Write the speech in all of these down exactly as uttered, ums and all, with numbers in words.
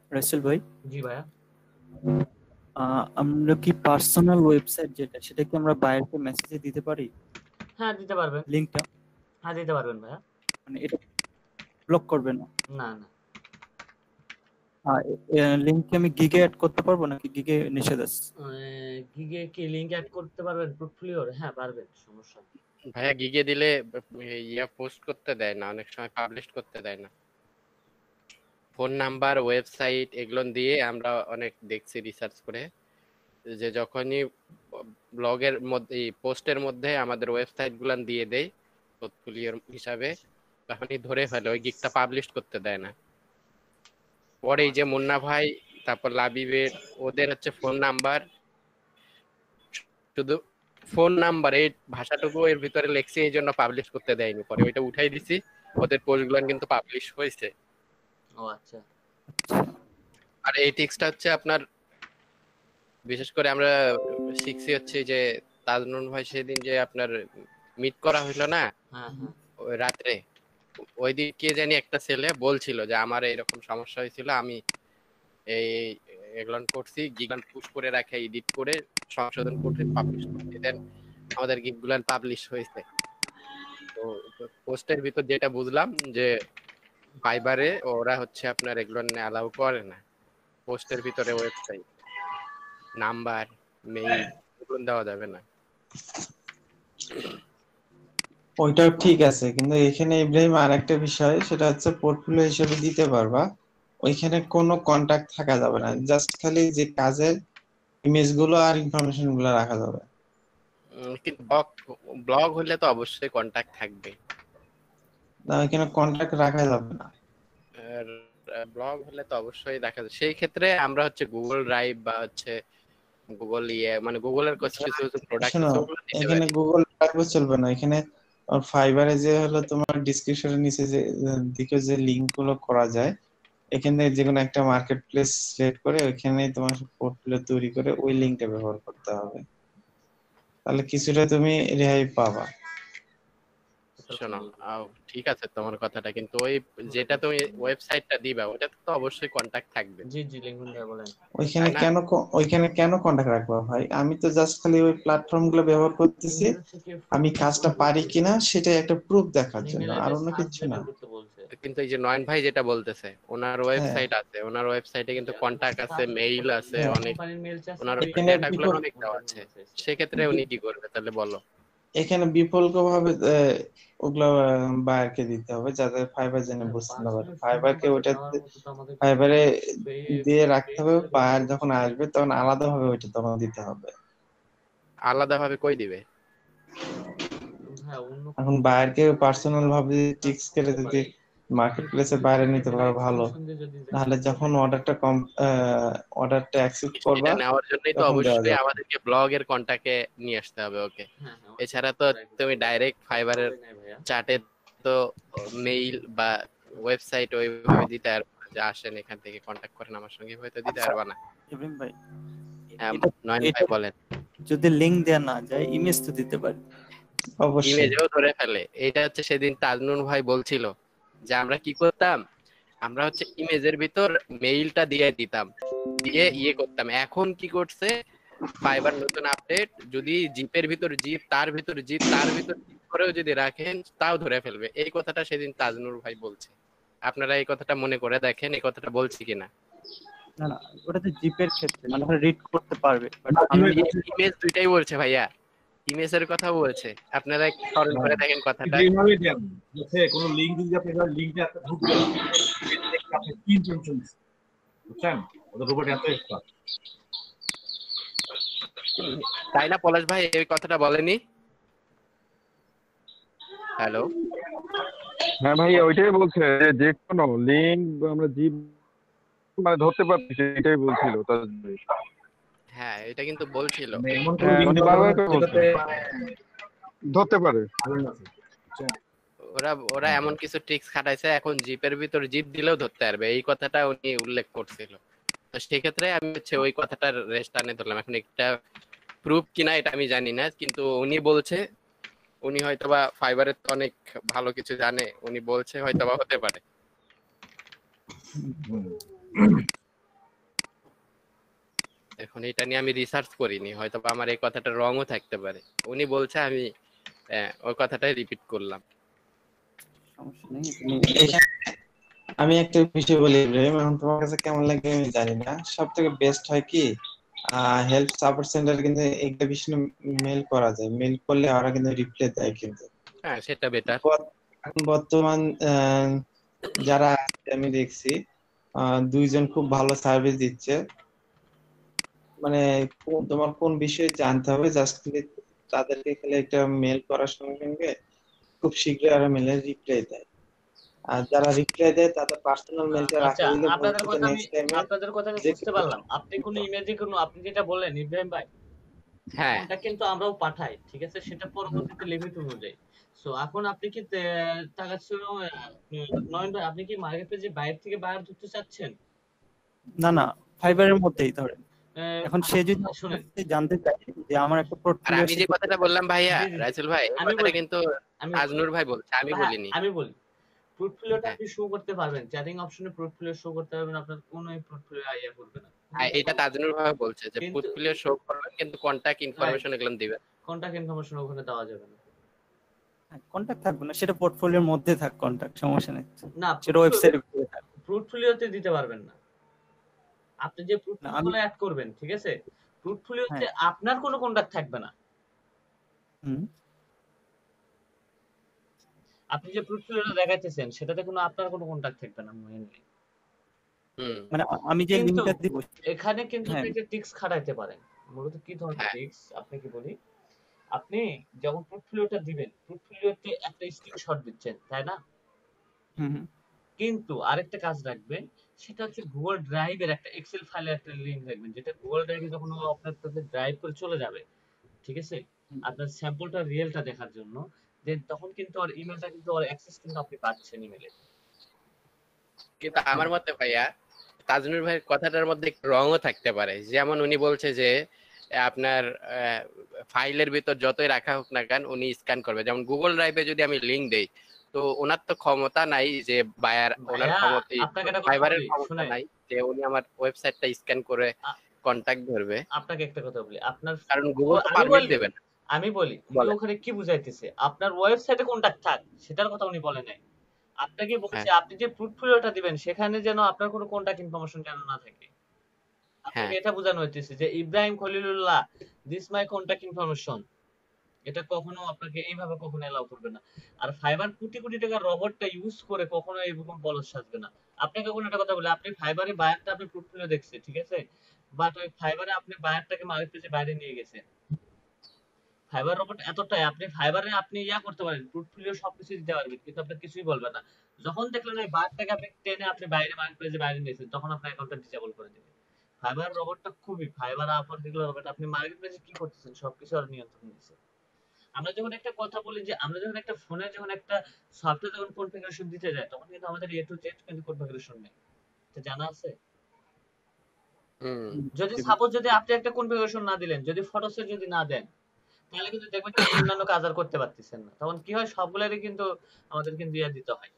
রাসেল ভাই, জি ভাইয়া। আহ, আমরা কি পার্সোনাল ওয়েবসাইট যেটা সেটা কি আমরা বায়ারকে মেসেজে দিতে পারি হ্যাঁ, দিতে পারবেন। লিংকটা? হ্যাঁ, দিতে পারবেন ভাইয়া। মানে এটা ব্লক করবে না? না, না। আর লিংক কি আমি গিগে অ্যাড করতে পারবো নাকি গিগে নিষেধ আছে? আ গিগে কি লিংক এড করতে পারবেন পোর্টফোলিওর? হ্যাঁ, পারবেন। সমস্যা নেই। ভাইয়া গিগে দিলে ইয়া পোস্ট করতে দেয় না, অনেক সময় পাবলিশ করতে দেয় না। ফোন নাম্বার, ওয়েবসাইট এগুলো দিয়ে আমরা অনেক দেখছি রিসার্চ করে যে যখনই ব্লগের মধ্যে পোস্টের মধ্যে আমাদের ওয়েবসাইট গুলান দিয়ে দেয় পোর্টফোলিওর হিসাবে, তখনই ধরে ফেলে, ওই গিগটা পাবলিশ করতে দেয় না। পরে এই যে মুন্না ভাই, তারপর লাবিবের, ওদের হচ্ছে ফোন নাম্বার, শুধু ফোন নাম্বার এই ভাষাটুকু এর ভিতরে লেখছি, এই জন্য পাবলিশ করতে দেয়নি। পরে ওইটা উঠাই দিছি, ওদের পোস্টগুলো কিন্তু পাবলিশ হয়েছে। ও আচ্ছা। আর এই টিক্সটা হচ্ছে আপনার বিশেষ করে আমরা শিখছি হচ্ছে যে তাজনুন ভাই সেদিন যে আপনার মিট করা হইলো না হ্যাঁ, হ্যাঁ। ওই রাত্রে, ওই দিন কে জানি একটা ছেলে বলছিল যে আমার এরকম সমস্যা হয়েছিল, আমি এই এগুলান করছি, গিগান পুশ করে রাখে এডিট করে সংশোধন করে পাবলিশ করছি, দেন আমাদের গিগগুলান পাবলিশ হয়েছে। তো পোস্টের ভিতর যেটা বুঝলাম যে ফাইবারে ওরা হচ্ছে আপনার এগুলো অ্যালাউ করে না, পোস্টের ভিতরে ওয়েবসাইট নাম্বার, মেইল এগুলো দেওয়া যাবে না। ওইটাও ঠিক আছে, কিন্তু এখানে ইব্রাহিম আর একটা বিষয়, সেটা হচ্ছে পোর্টফোলিও হিসেবে দিতে পারবা, ওইখানে কোনো কন্টাক্ট থাকা যাবে না, জাস্ট খালি যে কাজের ইমেজ গুলো আর ইনফরমেশন গুলো রাখা যাবে। কিন্তু ব্লগ ব্লগ হলে তো অবশ্যই কন্টাক্ট থাকবে না, ওইখানে কন্টাক্ট রাখা যাবে না। আর ব্লগ হলে তো অবশ্যই দেখা যায়। সেই ক্ষেত্রে আমরা হচ্ছে গুগল ড্রাইভ বা হচ্ছে গুগল ইয়ে মানে গুগলের কিছু কিছু প্রোডাক্ট শোনো, আছে ওগুলো দিতে এখানে পারি। গুগল ড্রাইভও চলবে না, এখানে ফাইবারে যে হলো তোমার ডিসক্রিপশনের নিচে যে দিকে যে লিংক গুলো করা যায়, এখানে যে কোনো একটা মার্কেট প্লেস সিলেক্ট করে ওইখানে তোমার পোর্টফোলিও তৈরি করে ওই লিংকটা ব্যবহার করতে হবে, তাহলে কিছুটা তুমি রেহাই পাবা। শোনো, আও, ঠিক আছে তোমার কথাটা, কিন্তু ওই যেটা তুমি ওয়েবসাইটটা দিবা ওটাতে তো অবশ্যই কন্টাক্ট থাকবে। জি, জি, লিঙ্কন ভাই বলেন। ওইখানে কেন ক- ওইখানে কেন কন্টাক্ট রাখবো ভাই? আমি তো জাস্ট খালি ওই প্ল্যাটফর্ম গুলো ব্যবহার করতেছি, আমি কাজটা পারি কিনা সেটাই একটা প্রুফ দেখার জন্য, আর অন্য কিছু না। কিন্তু এই যে নয়ন ভাই যেটা বলতেছে, ওনার হ্যাঁ, ওয়েবসাইট আছে, ওনার ওয়েবসাইটে কিন্তু কন্টাক্ট আছে, মেইল আছে, হ্যাঁ। অনেক ওনার এখানে ডেটাগুলো বিপুল অনেক দেওয়া আছে। সেক্ষেত্রে উনি কি করবে তাহলে বলো? এখানে বিকল্প ভাবে ওগুলা বায়ারকে দিতে হবে, যাতে ফাইবার জেনে বুঝতে না পারে, ফাইবারকে ওইটা ফাইবারে দিয়ে রাখতে হবে, বায়ার যখন আসবে তখন আলাদা ভাবে ওইটা তখন দিতে হবে। আলাদা ভাবে কই দিবে? এখন বায়ারকে পার্সোনাল ভাবে টিক্স করে যদি মার্কেট প্লেসে বাইরে নিতে পারো ভালো, তাহলে যখন অর্ডারটা কম অর্ডারটা অ্যাকসেপ্ট করবা, এটা নেওয়ার জন্যই তো তখন দেওয়া অবশ্যই যাবে। আমাদেরকে ব্লগের কন্টাক্টে নিয়ে আসতে হবে ওকে। এছাড়া তো তুমি ডাইরেক্ট ফাইবারের চ্যাটে তো মেইল বা ওয়েবসাইট ওইভাবে দিতে পারবে না যে আসেন এখান থেকে কন্টাক্ট করেন আমার সঙ্গে, হয়তো দিতে পারবে না। ইব্রাহিম ভাই, হ্যাঁ, এটা নয়ন ভাই এটা বলেন। যদি লিংক দেয়া না যায় ইমেজ তো দিতে পারি। অবশ্যই ইমেজেও ধরে ফেলে। এটা হচ্ছে সেদিন তাজনুন ভাই বলছিল যে আমরা কি করতাম, আমরা হচ্ছে ইমেজের ভিতর মেইলটা দিয়ে দিতাম, দিয়ে ইয়ে করতাম। এখন কি করছে ফাইবার নতুন আপডেট, যদি জিপের ভিতর জিপ, তার ভিতর জিপ, তার ভিতর জিপ করেও যদি রাখেন তাও ধরে ফেলবে। এই কথাটা সেদিন তাজনুর ভাই বলছে, আপনারা এই কথাটা মনে করে দেখেন এই কথাটা বলছি কিনা। না না, ওটা তো জিপের ক্ষেত্রে মানে রিড করতে পারবে, বাট আমি ইমেজ দুইটাই বলছে ভাইয়া, ইমেজের কথা বলছে, আপনারা একটু স্মরণ করে দেখেন কথাটা। এইভাবে দেন যে কোন লিংক যদি আপনি লিংকটা আপনি ঢুকবেন, আপনি তিন টেনশন বুঝছেন, ওদের রোবট এত এক্সপার্ট। তাই না পলাশ ভাই, এই কথাটা বলেনি? হ্যালো, হ্যাঁ ভাইয়া, ওইটাই বলছে যে যে কোনো লিঙ্ক আমরা জিপ মানে ধরতে পারছি, সেটাই বলছিল তাজুল ভাই। হ্যাঁ এটা কিন্তু বলছিল, এমন কোন হ্যাঁ, লিংক উনি বারবার করে বলছে ধরতে পারে। ওরা ওরা এমন কিছু ট্রিক্স খাটাইছে, এখন জিপের ভিতর জিপ দিলেও ধরতে পারবে, এই কথাটা উনি উল্লেখ করছিল। তো সেক্ষেত্রে আমি হচ্ছে ওই কথাটার রেস্ট আনে ধরলাম। এখন একটা প্রুফ কিনা এটা আমি জানি না, কিন্তু উনি বলছে, উনি হয়তোবা ফাইবারের তো অনেক ভালো কিছু জানে, উনি বলছে হয়তোবা হতে পারে। এখন এটা নিয়ে আমি রিসার্চ করিনি, হয়তো বা আমার এই কথাটা রংও থাকতে পারে। উনি বলছে, আমি আহ, ওই কথাটাই রিপিট করলাম। সমস্যা নেই, তুমি এখানে আমি একটা বিষয় বলি ইব্রাহিম, এখন তোমার কাছে কেমন লাগে আমি জানি না, সব থেকে বেস্ট হয় কি হেল্প সাপোর্ট সেন্টার কিন্তু একটা বিষয়ে মেল করা যায়, মেল করলে ওরা কিন্তু রিপ্লাই দেয় কিন্তু। হ্যাঁ, সেটা বেটার। বর্ত- এখন বর্তমান আহ, যারা আছে আমি দেখছি আহ, দুইজন খুব ভালো সার্ভিস দিচ্ছে, মানে কোন- তোমার কোন বিষয়ে জানতে হবে জাস্ট তাদেরকে খালি একটা মেল করার সঙ্গে সঙ্গে খুব শীঘ্রই ওরা মেলের রিপ্লাই দেয়। আর যারা রিপ্লাই দেয় তাদের পার্সোনাল আ- মেলটা আচ্ছা, রাখা দিলে আপনাদের ভবিষ্যতে কথা আমি নেক্সট টাইমে আপনাদের কথা আমি যে বুঝতে পারলাম। আপনি কোন ইমেজে কোন আপনি যেটা বললেন ইব্রাহিম ভাই, হ্যাঁ, কোনটা কিন্তু আমরাও পাঠাই, ঠিক আছে, সেটা পরবর্তীতে লিমিট অনুযায়ী। সো এখন আপনি কি তে- টাকা ছিল, নয়ন ভাই, আপনি কি মার্কেট প্লেসে বাইরে থেকে বাইরে ঢুকতে চাচ্ছেন? না না ফাইবারের মধ্যেই ধরেন। আহ, এখন সে যদি আমার শুনেন, কাছে জানতে চায় যে আমার একটা আর পোর্টফোলিও আমি যে কথাটা বললাম ভাইয়া, জি জি জি, রাসেল ভাই, এই আমি কথাটা বলি কিন্তু আমি তাজনুর ভাই বলছে, আমি ভাই, বলিনি। আমি বলি পোর্টফোলিওটা হ্যাঁ, আপনি শো করতে পারবেন, চ্যাটিং অপশনে পোর্টফোলিও শো করতে পারবেন, আপনার কোনো পোর্টফোলিও আইয়া করবে না, কোনো আর এটা তাজনুর ভাই বলছে যে কিন্তু পোর্টফোলিও শো করবেন কিন্তু কন্টাক্ট রাইট, ইনফরমেশন এগুলো দিবেন। কন্টাক্ট ইনফরমেশন ওখানে দেওয়া যাবে না। কন্টাক্ট থাকবে না, সেটা পোর্টফোলিওর মধ্যে থাক, কন্টাক্ট সমস্যা নেই, না, সেটা ওয়েবসাইটে থাক। পোর্টফোলিওতে দিতে পারবেন না। আপনি যে না পোর্টফোলিও আমি অ্যাড করবেন, ঠিক আছে, পোর্টফোলিওতে হ্যাঁ আপনার কোনো কন্টাক্ট থাকবে না। হুম আপনি যে পোর্টফোলিওটা দেখাইতেছেন সেটাতে কোনো আপনার কোনো কন্টাক্ট থাকবে না মেইনলি। হুম, মানে আমি যে কিন্তু লিংকটা দিব এখানে কিন্তু হ্যাঁ আপনি একটা টিক্স খাটাইতে পারেন। মূলত কি ধরনের হ্যাঁ, টিক্স আপনি কি বলি, আপনি যখন পোর্টফোলিওটা দিবেন, পোর্টফোলিওতে একটা স্ক্রিনশট দিচ্ছেন, তাই না? হুম হুম কিন্তু আরেকটা কাজ রাখবেন, সেটা হচ্ছে গুগল ড্রাইভের একটা এক্সেল ফাইলের একটা লিংক রাখবেন, যেটা গুগল ড্রাইভে যখন ও আপনার কাছে ড্রাইভ করে চলে যাবে, ঠিক আছে, হুম। আপনার স্যাম্পলটা রিয়েলটা দেখার জন্য, দেন তখন কিন্তু আর ইমেলটা কিন্তু আর অ্যাক্সেস কিন্তু আপনি পাচ্ছেন ইমেলে। কিন্তু আমার মতে ভাইয়া তাজনুর ভাইয়ের কথাটার মধ্যে একটু রঙও থাকতে পারে। যেমন উনি বলছে যে আপনার ফাইলের ভিতর যতই রাখা হোক না কেন উনি স্ক্যান করবে। যেমন গুগল ড্রাইভে যদি আমি লিংক দেই, তো ওনার তো ক্ষমতা নাই যে বায়ার, ওনার ভাইয়া, ক্ষমতা, আপনাকে একটা কথা ফাইবারের বলি, ক্ষমতা শুনেন, নাই যে উনি আমার ওয়েবসাইটটা স্ক্যান করে আ- কন্টাক্ট ধরবে, আপনাকে একটা কথা বলি, আপনার কারণ ও, গুগল তো আমি পারমিট বলি দেবে না। আমি বলি উনি বলে ওখানে কি বুঝাইতেছে, আপনার ওয়েবসাইটে কন্টাক্ট থাক সেটার কথা উনি বলে নাই। আপনাকে হ্যাঁ, বলছে আপনি যে পোর্টফোলিওটা দিবেন সেখানে যেন আপনার কোনো কন্টাক্ট ইনফরমেশন যেন না থাকে। আপনাকে হ্যাঁ, এটা বোঝানো হইতেছে যে Ibrahim Khalilullah, this my contact information. এটা কখনো আপনাকে এইভাবে কখনো এলাও করবে না। আর ফাইবার কোটি কোটি টাকার রবটটা ইউজ করে কখনো এইরকম বলদ সাজবে না। আপনাকে কোনো একটা কথা বলে, আপনি ফাইবারে বায়ারটা আপনি পোর্টফোলিও দেখছে, ঠিক আছে, বাট ওই ফাইবারে আপনি বায়ারটাকে মার্কেট প্লেসে বাইরে নিয়ে গেছেন। ফাইবার রোবট এতটাই, আপনি ফাইবারে আপনি ইয়া করতে পারেন, পোর্টফোলিও সবকিছু দিতে পারবেন, কিন্তু আপনার কিছুই বলবে না। যখন দেখলেন ওই বারটাকে আপনি টেনে আপনি বাইরে মার্কেট প্লেসে বাইরে নিয়েছেন, তখন আপনার অ্যাকাউন্টটা ডিসেবল করে দিবে। ফাইবার রোবটটা খুবই, ফাইবার আপর যেগুলো রোবট আপনি মার্কেট প্লেসে কি করতেছেন সবকিছু আর নিয়ন্ত্রণ দিচ্ছে। আমরা যখন একটা কথা বলি যে আমরা যখন একটা ফোনে যখন একটা সফটওয়্যার যখন কনফিগারেশন দিতে যায়, তখন কিন্তু আমাদের এ টু জেড কিন্তু কনফিগারেশন নেই, এটা জানা আছে। হুম, যদি সাপোজ যদি আপনি একটা কনফিগারেশন না দিলেন, যদি ফটোসে যদি না দেন, তাহলে কিন্তু দেখবেন যে আপনি অন্যান্য কাজ আর করতে পারতেছেন না। তখন কি হয়, সবগুলোরই কিন্তু আমাদের কিন্তু ইয়া দিতে হয়।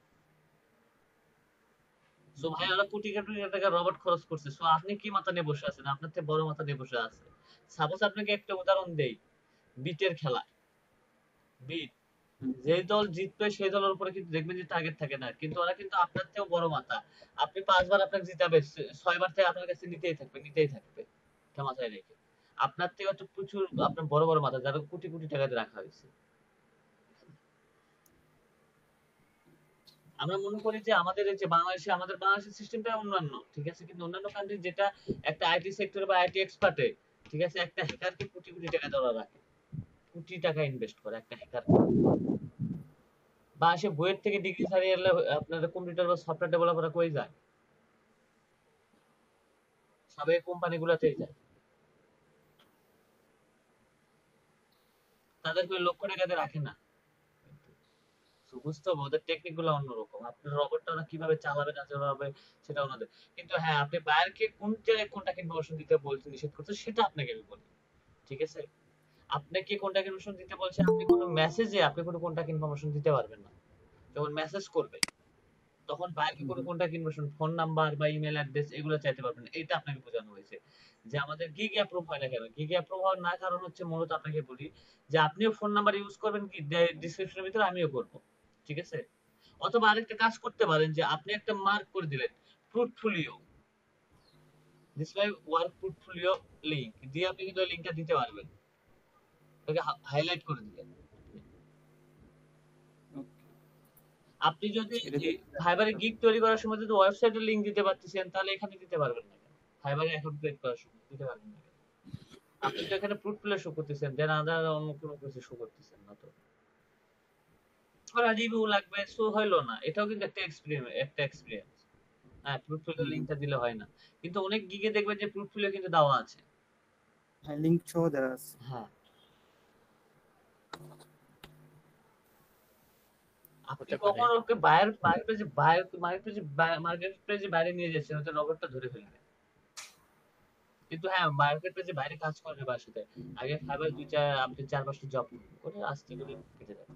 সো ভাই, আমরা কোটি কোটি টাকা রবট খরচ করছে, সো আপনি কি মাথা নিয়ে বসে আছেন? আপনার থেকে বড় মাথা নিয়ে বসে আছে। সাপোজ আপনাকে একটা উদাহরণ দেই, বিটের খেলা, বিট, যে দল জিতবে সেই দলের উপরে কিন্তু দেখবেন যে টার্গেট থাকে না, কিন্তু ওরা কিন্তু আপনার থেকেও বড় মাথা। আপনি পাঁচবার আপনাকে জিতাবে, ছয়বার থেকে আপনার কাছে নিতেই থাকবে নিতেই থাকবে, এটা মাথায় রেখে। আপনার থেকে তো প্রচুর আপনার বড় বড় মাথা, যারা কোটি কোটি টাকাতে রাখা হয়েছে। আমরা মনে করি যে আমাদের এই যে বাংলাদেশে, আমাদের বাংলাদেশের সিস্টেমটা অন্যান্য, ঠিক আছে, কিন্তু অন্যান্য কান্ট্রি যেটা একটা আইটি সেক্টর বা আইটি এক্সপার্টে, ঠিক আছে, একটা হ্যাকারকে কোটি কোটি টাকা দেওয়া রাখে, কোটি টাকা ইনভেস্ট করে একটা হ্যাকার। বা সে বইয়ের থেকে ডিগ্রি ছাড়িয়ে এলে আপনার কম্পিউটার বা সফটওয়্যার ডেভেলপাররা কই যায়? সবাই কোম্পানি গুলাতেই যায়। তাদেরকে লক্ষ টাকাতে রাখে না। তো বুঝতে হবে ওদের টেকনিক গুলো অন্যরকম। আপনার রবটটা ওরা কিভাবে চালাবে না চালাবে সেটা ওনাদের। কিন্তু হ্যাঁ, আপনি বায়ারকে কোন জায়গায় কোনটা ইনফরমেশন দিতে বলছেন, নিষেধ করছে, সেটা আপনাকে আমি বলি, ঠিক আছে। আপনাকে কোনটা ইনফরমেশন দিতে বলছে, আপনি কোনো মেসেজে আপনি কোনো কোনটা ইনফরমেশন দিতে পারবেন না। যখন মেসেজ করবে, তখন বায়ারকে কোনো কন্টাক্ট ইনফরমেশন, ফোন নাম্বার বা ইমেল অ্যাড্রেস এগুলো চাইতে পারবেন। এটা আপনাকে বোঝানো হয়েছে যে আমাদের গিগ অ্যাপ্রুভ হয় না কেন। গিগ অ্যাপ্রুভ হওয়ার না কারণ হচ্ছে মূলত আপনাকে বলি যে আপনিও ফোন নাম্বার ইউজ করবেন কি ডিসক্রিপশনের ভিতরে, আমিও করব, ঠিক আছে? অথবা আরেকটা কাজ করতে পারেন যে আপনি একটা মার্ক করে দিলেন portfolio, this my work portfolio link দিয়ে আপনি কিন্তু লিংকটা দিতে পারবেন, ওকে হাইলাইট করে দিলেন। আপনি যদি ফাইবারে গিগ তৈরি করার সময় যদি ওয়েবসাইটের লিংক দিতে পারতেছেন তাহলে এখানে দিতে পারবেন না কেন? ফাইবারে অ্যাকাউন্ট ক্রিয়েট করার সময় দিতে পারবেন না কেন? আপনি তো এখানে পোর্টফোলিও শো করতেছেন, দেন আদার অন্য কোনো কিছু শো করতেছেন না তো। আর রিভিউ লাগবে, শো হইলো না, এটাও কিন্তু একটা এক্সপেরিয়েন্স, একটা এক্সপেরিয়েন্স। হ্যাঁ, পোর্টফোলিও লিংকটা দিলে হয় না, কিন্তু অনেক গিগে দেখবেন যে পোর্টফোলিও কিন্তু দেওয়া আছে। হ্যাঁ, লিংক সহ দেওয়া আছে। হ্যাঁ, আপনি কখন ওকে বায়ার মার্কেট পেজে বায়ার মার্কেট পেজে মার্কেট পেজে বাইরে নিয়ে যাচ্ছেন, ওটা রবটটা ধরে ফেলবে। কিন্তু হ্যাঁ, মার্কেট পেজে বাইরে কাজ করবে বাসাতে আগে ফাইবার দুই চার আপনি চার পাঁচটা জব করে আস্তে করে কেটে যাবে।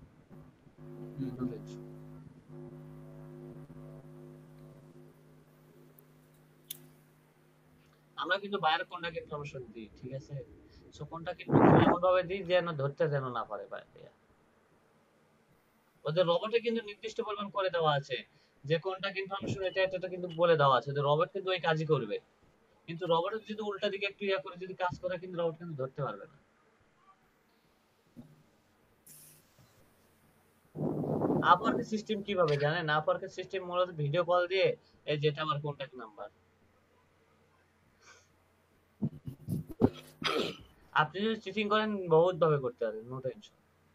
আমরা কিন্তু বায়ার কন্টাক্ট ইনফরমেশন দিই, ঠিক আছে? সো কন্টাক্ট ইনফরমেশন এমন ভাবে দিই যেন ধরতে যেন না পারে বায়ার। ওদের রবটে কিন্তু নির্দিষ্ট পরিমাণ করে দেওয়া আছে যে কন্টাক্ট ইনফরমেশন এটা এটা কিন্তু বলে দেওয়া আছে যে রবট কিন্তু ওই কাজই করবে, কিন্তু রবটের যদি উল্টা দিকে একটু ইয়া করে যদি কাজ করে কিন্তু রবট কিন্তু ধরতে পারবে না। আপওয়ার্কের সিস্টেম কিভাবে জানেন? আপওয়ার্কের সিস্টেম মূলত ভিডিও কল দিয়ে, এই যেটা আমার কন্টাক্ট নাম্বার, আপনি যদি চিটিং করেন বহুত ভাবে করতে পারেন, নো টেনশন।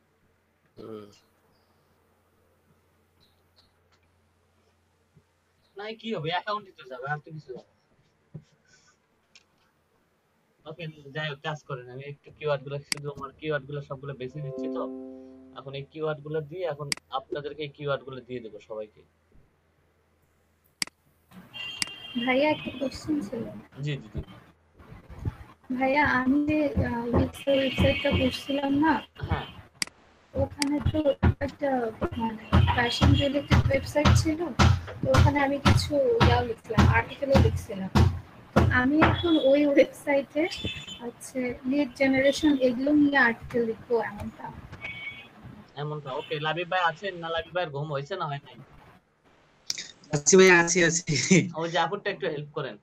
নাই কি হবে, অ্যাকাউন্টই তো যাবে, আর তো কিছু যাবে। ওকে, যাই হোক, কাজ করেন। আমি একটু কিওয়ার্ড গুলো শুধু আমার কিওয়ার্ড গুলো সবগুলো বেছে নিচ্ছি, তো এখন এই কিওয়ার্ড গুলো দিয়ে এখন আপনাদেরকে এই কিওয়ার্ড গুলো দিয়ে দেবো সবাইকে। ভাইয়া একটা কোশ্চেন ছিল। জি জি জি ভাইয়া আমি যে ওয়েবসাইটটা করছিলাম না, হ্যাঁ, ওখানে তো একটা মানে ফ্যাশন রিলেটেড ওয়েবসাইট ছিল, তো ওখানে আমি কিছু ইয়াও লিখছিলাম, আর্টিকেলও লিখছিলাম। আমি এখন ওই ওয়েবসাইটে হচ্ছে লিড জেনারেশন এগুলো নিয়ে আর্টিকেল লিখবো এমনটা এমনটা। ওকে, লাবিব ভাই আছেন না? লাবিব ভাইয়ের ঘুম হয়েছে না হয় নাই? আছি ভাই, আছি আছি। ওই যে আপুরটা একটু হেল্প করেন।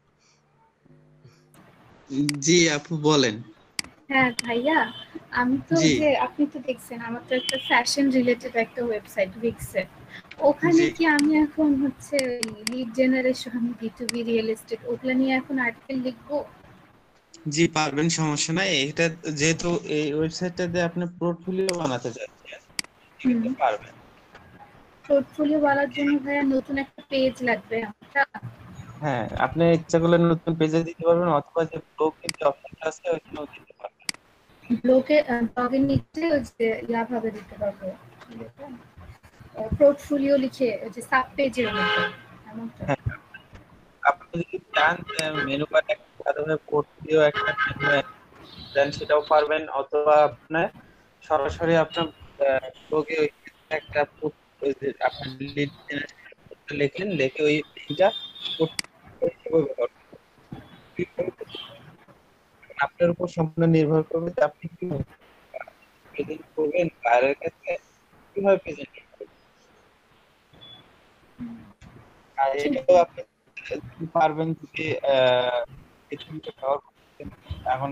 জি আপু বলেন। হ্যাঁ ভাইয়া, আমি তো জি। যে আপনি তো দেখছেন আমার তো একটা ফ্যাশন রিলেটেড একটা ওয়েবসাইট উইক্সে, ওখানে জি। কি আমি এখন হচ্ছে lead generation, B to B, real estate ওগুলা নিয়ে এখন আর্টিকেল লিখবো? জি পারবেন, সমস্যা নাই। এটা যেহেতু এই ওয়েবসাইটটাতে আপনি পোর্টফোলিও বানাতে চাচ্ছেন, কিন্তু পারবেন। পোর্টফোলিও বানানোর জন্য ভাইয়া নতুন একটা পেজ লাগবে আমরা। হ্যাঁ, আপনি ইচ্ছা করলে নতুন পেজে দিতে পারবেন, অথবা যে ব্লগের যে অপশনটা আছে ওইখানেও দিতে পারবেন। ব্লগে ব্লগের নিচে ওই যে ইয়া ভাবে দিতে পারবো, পোর্টফোলিও লিখে যে সাব পেজের মতো এমনটা। হ্যাঁ, আপনি যদি চান মেনু বারে সাধারণত পোর্টফোলিও একটা দেন সেটাও পারবেন, অথবা আপনার সরাসরি আপনার ব্লগে একটা আপনার লিড লিখলেন, লিখে ওই লিংকটা আপনার উপর সম্পূর্ণ নির্ভর করবে যে আপনি কি প্রেজেন্ট করবেন বাইরের কাছে, কিভাবে প্রেজেন্ট করবেন। আর এটাও আপনি পারবেন যদি এখন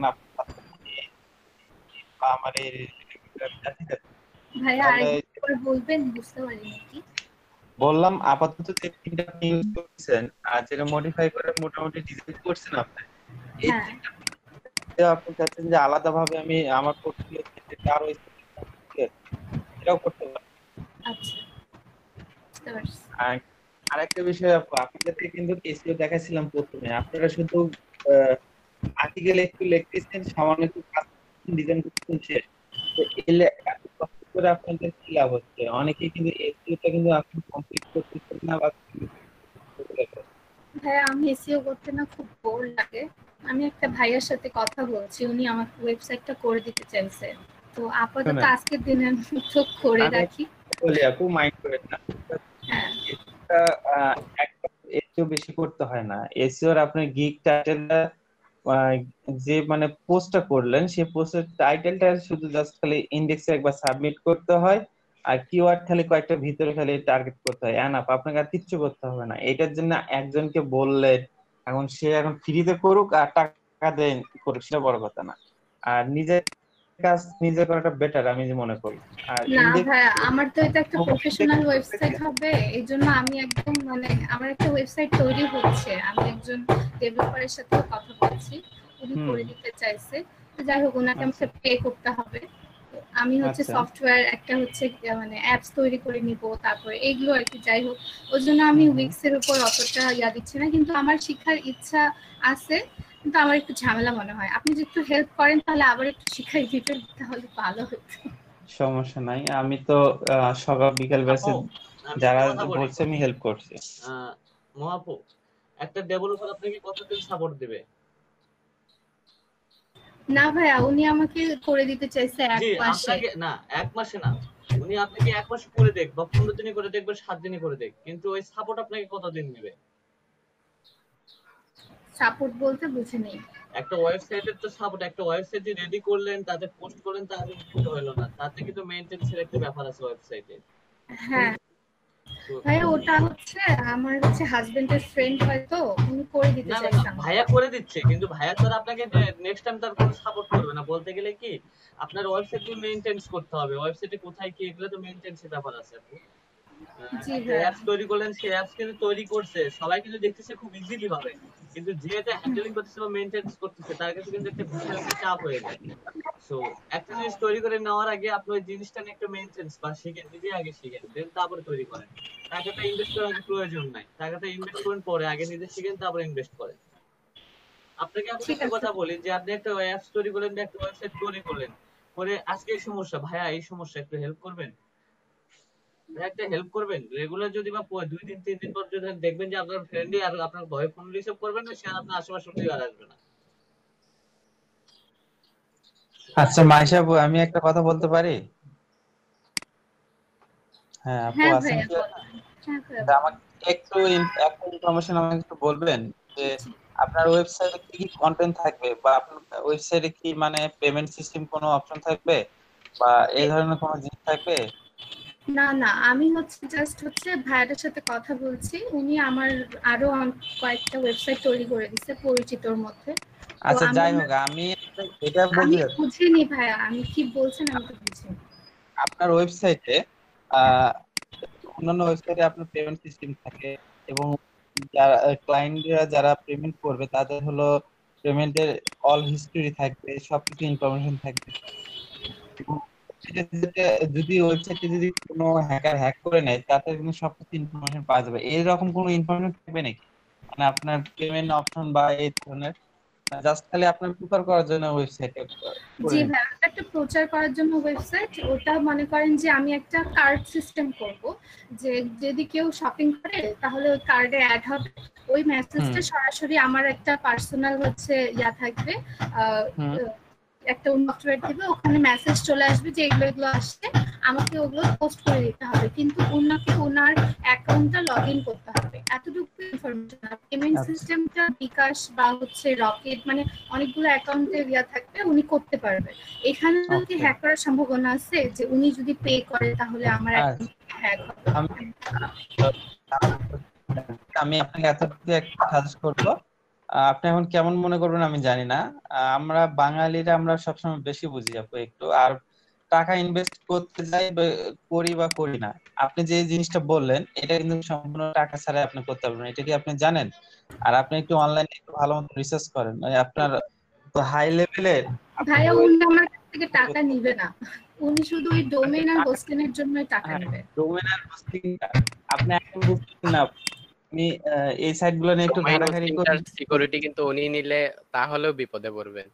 আমার এই ভাইয়া আরেকবার বলবেন, বুঝতে পারিনি কি বললাম। আপাতত যে তিনটা আপনি ইউজ করছেন আর যেটা মডিফাই করে মোটামুটি ডিজাইন করছেন আপনি, এই তিনটা আপনি চাচ্ছেন যে আলাদাভাবে আমি আমার পোর্টফোলিও সেটা আরো এটাও করতে পারি। আচ্ছা, বুঝতে পারছি। আরেকটা বিষয় আপু, আপনাদেরকে কিন্তু এসইও দেখাইছিলাম প্রথমে, আপনারা শুধু আর্টিকেল একটু লিখতেছেন, সামান্য একটু ডিজাইন করতেছেন, শেষ। তো এলে এত কষ্ট করে আপনাদের কি লাভ হচ্ছে? অনেকে কিন্তু এসইওটা কিন্তু আপনি কমপ্লিট করতেছেন না বা ভাইয়া আমি এসইও করতে না খুব বোর লাগে। আমি একটা ভাইয়ার সাথে কথা বলছি, উনি আমার ওয়েবসাইটটা করে দিতে চাইছে, তো আপাতত আজকের দিনে আমি তো করে রাখি। বলি আপু, মাইন্ড করেন না। হ্যাঁ, একটা আহ, একটা এসইও বেশি করতে হয় না। এসইওর আপনার গিগ টাইটেলটা যে মানে পোস্টটা করলেন সেই পোস্টের টাইটেলটা শুধু জাস্ট খালি ইন্ডেক্সে একবার সাবমিট করতে হয়, আর কিওয়ার্ড খালি কয়েকটা ভিতরে খালি টার্গেট করতে হয়, এনাফ। আপনাকে আর কিচ্ছু করতে হবে না। এটার জন্য একজনকে বললেন, এখন সে এখন ফ্রিতে করুক আর টাকা দেন করুক, সেটা বড় কথা না। আর নিজের কাজ নিজে করাটা বেটার আমি যে মনে করি। আর না ইন্ডেক্স ভাইয়া, আমার তো এটা একটা প্রফেশনাল ওয়েবসাইট হবে, এই জন্য আমি একদম মানে আমার একটা ওয়েবসাইট তৈরি হচ্ছে, আমি একজন ডেভেলপারের সাথে কথা বলছি, উনি হুম করে দিতে চাইছে। তো যাই হোক, ওনাকে আচ্ছা আমাকে পে করতে হবে। তো আমি হচ্ছে আচ্ছা সফটওয়্যার একটা হচ্ছে আহ, মানে অ্যাপস তৈরি করে নিব, তারপরে এইগুলো আর কি। যাই হোক, ওই জন্য আমি হুম হুম উইক্স এর উপর অতটা ইয়া দিচ্ছি না, কিন্তু আমার শিক্ষার ইচ্ছা আছে। কিন্তু আমার একটু ঝামেলা মনে হয়, আপনি যদি একটু হেল্প করেন তাহলে আবার একটু শিখাই দিতেন, তাহলে ভালো হতো। সমস্যা নাই। আমি তো আহ, সকাল বিকাল ব্যাচে আপু আমি যারা একটা কথা বলি, বলছে আমি হেল্প করছি। আহ মহাপু, একটা ডেভেলপার আপনাকে কতদিন সাপোর্ট দিবে? না ভাইয়া, উনি আমাকে করে দিতে চাইছে এক জি মাসে। আপনাকে না, এক মাসে না, উনি আপনাকে এক মাসে করে দেখ বা পনেরো দিনে করে দেখ বা সাত দিনে করে দেখ, কিন্তু ওই সাপোর্ট আপনাকে কতদিন দিবে? সাপোর্ট বলতে বুঝি নেই। একটা ওয়েবসাইটের তো সাপোর্ট, একটা ওয়েবসাইট যে রেডি করলেন, তাতে পোস্ট করলেন, তাতে কিন্তু হলো না, তাতে কিন্তু মেইনটেনেন্সের একটা ব্যাপার আছে ওয়েবসাইটে। হ্যাঁ তো ভাইয়া, ওটা হচ্ছে আমার হচ্ছে হাজবেন্ডের ফ্রেন্ড হয়, তো উনি করে দিতে না না না, চাইছে আমাকে। ভাইয়া করে দিচ্ছে, কিন্তু ভাইয়া তো আর আপনাকে নেক্সট টাইম তার কোনো সাপোর্ট করবে না। বলতে গেলে কি, আপনার ওয়েবসাইটে মেইনটেনেন্স করতে হবে, ওয়েবসাইটে কোথায় কি, এগুলো তো মেইনটেনেন্সের ব্যাপার আছে আপু। আহ, জি একটা ভাইয়া। অ্যাপস তৈরি করলেন, সেই অ্যাপস কিন্তু তৈরি করছে, সবাই কিন্তু দেখতেছে খুব ইজিলি ভাবে, কিন্তু যে এটা হ্যান্ডেলিং করতেছে বা মেইনটেনেন্স করতেছে তার কাছে কিন্তু একটা বিশাল একটা চাপ হয়ে যায়। সো একটা জিনিস তৈরি করে নেওয়ার আগে আপনি ওই জিনিসটা নিয়ে একটা মেইনটেনেন্স বা শিখেন, নিজে আগে শিখেন, দেন তারপরে তৈরি করেন। টাকাটা ইনভেস্ট করার আগে প্রয়োজন নাই, টাকাটা ইনভেস্ট করেন পরে, আগে নিজে শিখেন তারপরে ইনভেস্ট করেন। আপনাকে আমি ঠিক একটা আছে। কথা বলি, যে আপনি একটা অ্যাপস তৈরি করলেন বা একটা ওয়েবসাইট তৈরি করলেন, করে আজকে এই সমস্যা, ভাইয়া এই সমস্যা, একটু হেল্প করবেন, ভাইয়া একটা হেল্প করবেন। রেগুলার যদি বা প- দুই দিন তিন দিন পর যদি দেখবেন যে আপনার ফ্রেন্ডই আর আপনার ভয়ে ফোন রিসিভ করবেন না, সে আর আপনার আশেপাশে কেউ আর আসবে না। আচ্ছা মাইশা আপু, আমি একটা কথা বলতে পারি? হ্যাঁ আপু, হ্যাঁ আছেন ভাইয়া কি? বলেন। হ্যাঁ ভাইয়া তা বলেন। আমাকে একটু ইন- একটা ইনফরমেশন আমাকে একটু বলবেন যে আপনার ওয়েবসাইটে কি কি কন্টেন্ট থাকবে, বা আপনার ওয়েবসাইটে কি মানে পেমেন্ট সিস্টেম কোনো অপশন থাকবে, বা এই ধরনের কোনো জিনিস থাকবে? না না, আমি হচ্ছে জাস্ট হচ্ছে ভাইয়াটার সাথে কথা বলছি, উনি আমার আরো অন- কয়েকটা ওয়েবসাইট তৈরি করে দিচ্ছে পরিচিতর মধ্যে। তো আচ্ছা আমি যাই হোক, ওনার- আমি এটা আমি বলতে চাচ্ছি, বুঝিনি ভাইয়া, আমি কি বলছেন আমি তো বুঝিনি। আপনার ওয়েবসাইটে আহ অন্যান্য ওয়েবসাইটে আপনার পেমেন্ট সিস্টেম থাকে, এবং যারা ক্লায়েন্টরা যারা পেমেন্ট করবে তাদের হলো পেমেন্টের অল হিস্টরি থাকবে, সবকিছু ইনফরমেশন থাকবে। এবং এটা যেটা- যদি ওয়েবসাইটে যদি কোনো হ্যাকার হ্যাক করে নেয় তাতে কিন্তু সবকিছু ইনফরমেশন পাওয়া যাবে। এরকম কোনো ইনফরমেশন থাকবে নাকি, মানে আপনার পেমেন্ট অপশন বা এই ধরনের? জাস্ট খালি আপনার প্রিফার করার জন্য ওয়েবসাইটে করে জি নিন। ভাইয়া, ওটা একটা প্রচার করার জন্য ওয়েবসাইট, ওটা মনে করেন যে আমি একটা কার্ড সিস্টেম করব, যে যদি কেউ শপিং করে তাহলে ওই কার্ডে অ্যাড হবে, ওই হুম মেসেজটা সরাসরি আমার একটা পার্সোনাল হচ্ছে ইয়া থাকবে, আহ, হুম একটা সফটওয়্যার দিবে, ওখানে মেসেজ চলে আসবে যে এগুলো এগুলো আসছে, আমাকে ওগুলো পোস্ট করে দিতে হবে, কিন্তু ওনাকে ওনার অ্যাকাউন্টটা লগ ইন করতে হবে, এতটুকু ইনফরমেশন। পেমেন্ট আচ্ছা সিস্টেমটা বিকাশ বা হচ্ছে রকেট, মানে অনেকগুলো অ্যাকাউন্টে ইয়া থাকবে, উনি করতে পারবে। এখানে কি ওকে। হ্যাক করার সম্ভাবনা আছে, যে উনি যদি পে করে তাহলে আমার আচ্ছা অ্যাকাউন্ট হ্যাক হবে? আমি আমি আপনাকে এতটুকু একটা সাজেস্ট করবো। আহ, আপনি এখন কেমন মনে করবেন আমি জানি না। আহ, আমরা বাঙালিরা আমরা সবসময় বেশি বুঝি আপু একটু, আর টাকা ইনভেস্ট করতে যাই বা- করি বা করি না। আপনি যে জিনিসটা বললেন এটা কিন্তু সম্পূর্ণ টাকা ছাড়া আপনি করতে পারবেন, এটা কি আপনি জানেন? আর আপনি একটু অনলাইনে একটু ভালো মতো রিসার্চ করেন, মানে আপনার তো হাই লেভেলের আপনি ভাইয়া, ওই উনি আমার কাছ থেকে টাকা নিবে না, উনি শুধু ওই ডোমেইন আর টাকা, হোস্টিং এর জন্যই টাকা হ্যাঁ নেবে। ডোমেন আর হোস্টিং আপনি এখন বুঝতেছেন না। আপনি আহ, এই সাইট গুলো নিয়ে একটু ডোমাইন ঘাটাঘাটি হোস্টিংটার করুন। সিকিউরিটি কিন্তু উনি নিলে তাহলেও বিপদে পড়বেন।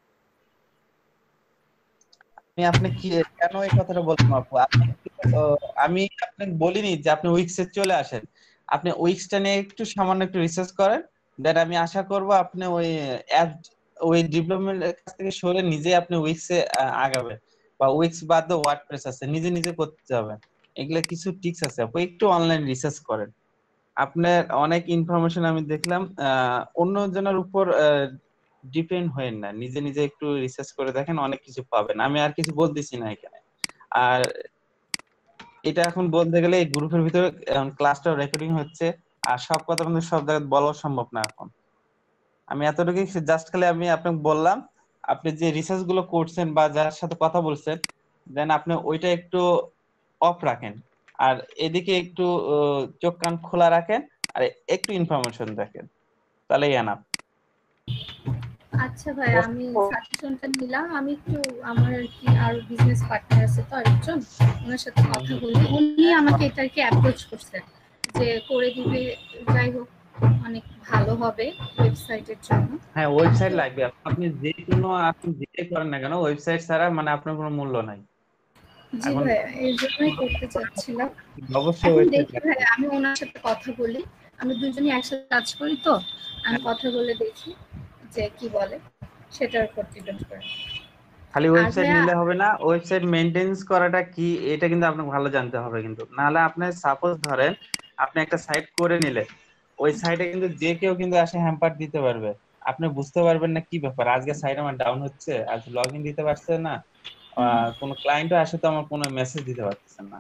আমি আপনি কি কেন এই কথাটা বললাম আপু, আপনি একটু, আহ, আমি আপনাকে বলিনি যে আপনি উইক্সে চলে আসেন। আপনি উইক্সটা নিয়ে একটু সামান্য একটু রিসার্চ করেন, দেন আমি আশা করব আপনি ওই অ্যাপ ওই ডেভেলপমেন্টের কাছ থেকে সরে নিজে আপনি উইক্সে আগাবেন, বা উইক্স বাদ ওয়ার্ডপ্রেস আছে নিজে নিজে করতে যাবেন। এগুলা কিছু টিপস আছে আপু, একটু অনলাইন রিসার্চ করেন। আপনার অনেক ইনফরমেশন আমি দেখলাম, আহ, অন্য জনের উপর ডিপেন্ড হয়েন না, নিজে নিজে একটু রিসার্চ করে দেখেন, অনেক কিছু পাবেন। আমি আর কিছু বলতেছি না এখানে। আর এটা এখন বলতে গেলে এই গ্রুপের ভিতরে ক্লাসটা রেকর্ডিং হচ্ছে, আর সব কথা আমাদের সব জায়গায় বলা সম্ভব না এখন। আমি এতটুকু জাস্ট খালি আমি আপনাকে বললাম, আপনি যে রিসার্চ গুলো করছেন বা যার সাথে কথা বলছেন, দেন আপনি ওইটা একটু অফ রাখেন, আর এদিকে একটু আহ, চোখ কান খোলা রাখেন, আর একটু ইনফরমেশন দেখেন, তাহলেই এনাফ। আচ্ছা ভাই, আমি সাজেশনটা নিলাম। আমি একটু আমার আর কি আর বিজনেস পার্টনার আছে তো আরেকজন, ওনার সাথে কথা বলি। উনি আমাকে এটা আর কি অ্যাপ্রোচ করছেন যে করে দিবে, যাই হোক অনেক ভালো হবে ওয়েবসাইটের জন্য। হ্যাঁ, ওয়েবসাইট লাগবে। আপনি যে কোনো আপনি যেটাই করেন না কেন, ওয়েবসাইট ছাড়া মানে আপনার কোনো মূল্য নাই জি এখন। ভাই, এর জন্যই করতে চাচ্ছিলাম। অবশ্যই এখন ওয়েবসাইট দেখি লাগবে। ভাই, আমি ওনার সাথে কথা বলি। আমি দুজনই একসাথে কাজ করি তো, আমি কথা বলে দেখি যে কি বলে, সেটার উপর ডিপেন্ড করে। খালি আর ওয়েবসাইট ভাইয়া, নিলে হবে না, ওয়েবসাইট মেইনটেনেন্স করাটা কি এটা কিন্তু আপনাকে ভালো জানতে হবে কিন্তু। নাহলে আপনি সাপোজ ধরেন আপনি একটা সাইট করে নিলেন, ওই সাইটে কিন্তু যে কেউ কিন্তু আসে হ্যাম্পার দিতে পারবে, আপনি বুঝতে পারবেন না কি ব্যাপার, আজকে সাইট আমার ডাউন হচ্ছে, আজ লগ ইন দিতে পারছে না, আহ, কোনো ক্লায়েন্টও আসে তো আমার কোনো মেসেজ দিতে পারতেছে না,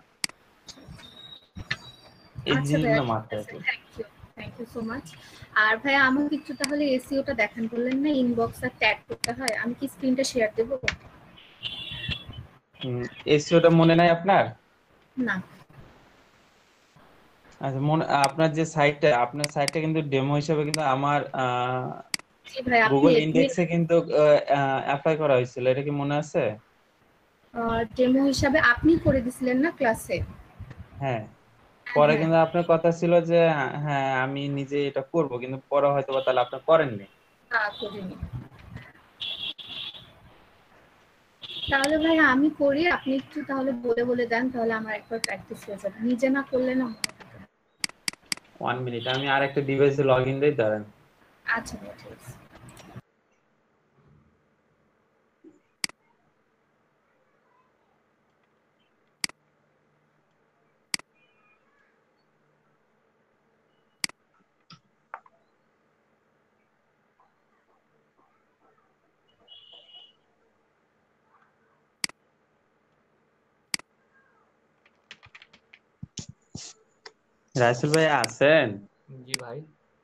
এই আচ্ছা ভাইয়া, জিনিসগুলো ঠিক মাথায় আছে, রাখবেন। Thank you, thank you so much. আর ভাইয়া, আমাকে একটু তাহলে এসইওটা দেখান, বললেন না ইনবক্স আর ট্যাগ করতে হয়, আমি কি স্ক্রিনটা শেয়ার দেব? এসইওটা মনে নাই আপনার? না। আচ্ছা, মনে আপনার যে সাইটটা, আপনার সাইটটা কিন্তু ডেমো হিসেবে কিন্তু আমার জি ভাই, আপনি গুগল এডমিন ইন্ডেক্সে কিন্তু অ্যাপ্লাই করা হয়েছিল, এটা কি মনে আছে? ডেমো হিসাবে আপনি করে দিছিলেন না ক্লাসে? হ্যাঁ, পরে হ্যাঁ, কিন্তু আপনার কথা ছিল যে হ্যাঁ আমি নিজে এটা করব, কিন্তু পরে হয়তো বা তাহলে আপনি করেননি। তা করিনি। তাহলে ভাই আমি করি, আপনি একটু তাহলে বলে বলে দেন, তাহলে আমার একবার প্র্যাকটিস হয়ে যাবে, নিজে না করলে না মনে থাকে না। ওয়ান মিনিট, আমি আর একটা ডিভাইসে লগ ইন দিই, দাঁড়ান। আচ্ছা ভাই, ঠিক আছে। রাইসুল ভাই আছেন? জি ভাই।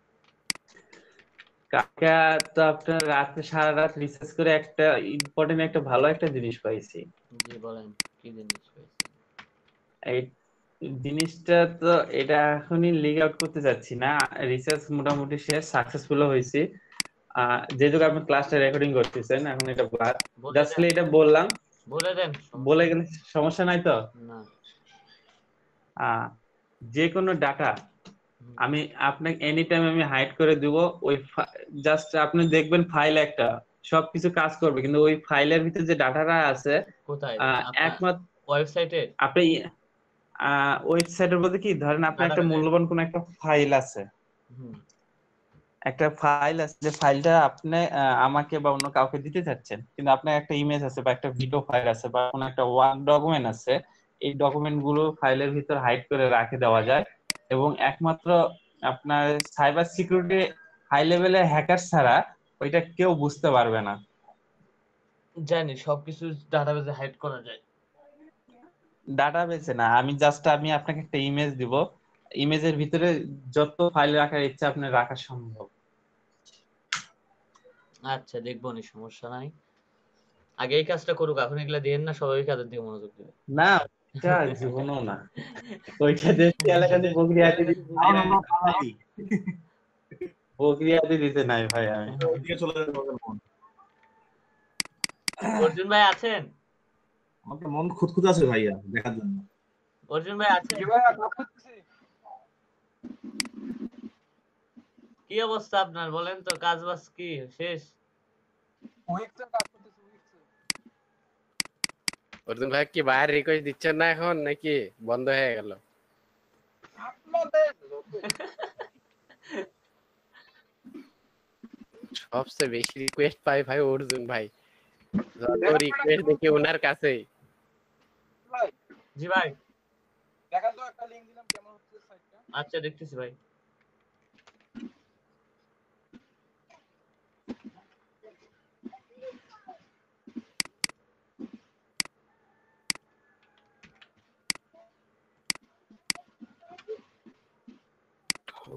কালকে তো আপনার রাতে সারা রাত রিসার্চ করে একটা ইম্পর্টেন্ট একটা ভালো একটা জিনিস পাইছি। জি বলেন, কি জিনিস পাইছেন? এই জিনিসটা তো এটা এখনই লিগ আউট করতে যাচ্ছি না, রিসার্চ মোটামুটি শেষ, সাকসেসফুল হয়েছি। আহ যেহেতু আপনি ক্লাসটা রেকর্ডিং করতেছেন, এখন এটা বলে জাস্ট দেন, এটা বললাম, বলে দেন, বলে সমস্যা গেলে সমস্যা নাই তো? না। আহ যে কোনো ডাটা হুম, আমি আপনাকে এনি টাইম আমি হাইড করে দিব, ওই জাস্ট আপনি দেখবেন ফাইল একটা সবকিছু কাজ করবে, কিন্তু ওই ফাইলের ভিতরে যে ডাটাটা আছে কোথায় আহ, আপনার একমাত্র ওয়েবসাইটে? আপনি ওয়েবসাইটের মধ্যে কি ধরেন আপনার একটা ডাটাবেজে? মূল্যবান কোন একটা ফাইল আছে, হুম, একটা ফাইল আছে, যে ফাইলটা আপনি আহ, আমাকে বা অন্য কাউকে দিতে চাচ্ছেন, কিন্তু আপনার একটা ইমেজ আছে বা একটা ভিডিও ফাইল আছে বা কোনো একটা ওয়ার্ড ডকুমেন্ট আছে, এই ডকুমেন্ট গুলো ফাইলের ভিতর হাইড করে রাখে দেওয়া যায়, এবং একমাত্র আপনার সাইবার সিকিউরিটি হাই লেভেলের হ্যাকার ছাড়া ওইটা কেউ বুঝতে পারবে না। জানি সবকিছু ডাটাবেজে হাইড করা যায়। ডাটাবেসে না, আমি জাস্ট আমি আপনাকে একটা ইমেজ দিব, ইমেজের ভিতরে যত ফাইল রাখার ইচ্ছা আপনার রাখা সম্ভব। আচ্ছা, দেখবো নি, সমস্যা নাই। আগে এই কাজটা করুক, এখন এগুলা দিয়েন না, সবাই কাজের দিকে মনোযোগ দেবে। না ওইটা জীবনও না, ওইটা দেশি এলাকাতে বকরি হাতে দিতে কারণ আমরা বাঙালি। বকরি হাতে দিতে নাই ভাই আমি। ওইদিকে চলে যাবে আমাদের মন। অর্জুন ভাই আছেন? আমাদের মন খুঁতখুঁতে আছে ভাইয়া দেখার জন্য। অর্জুন ভাই আছেন? কি অবস্থা আপনার, বলেন তো, কাজ বাজ কি শেষ? অর্জুন ভাই কি বাইরে রিকোয়েস্ট দিচ্ছেন না এখন, নাকি বন্ধ হয়ে গেল? সবচেয়ে বেশি রিকোয়েস্ট পাই ভাই অর্জুন ভাই, যত রিকোয়েস্ট দেখি ওনার কাছেই। জি ভাই, দেখেন তো একটা লিংক দিলাম, কেমন হচ্ছে সাইটটা? আচ্ছা দেখতেছি ভাই।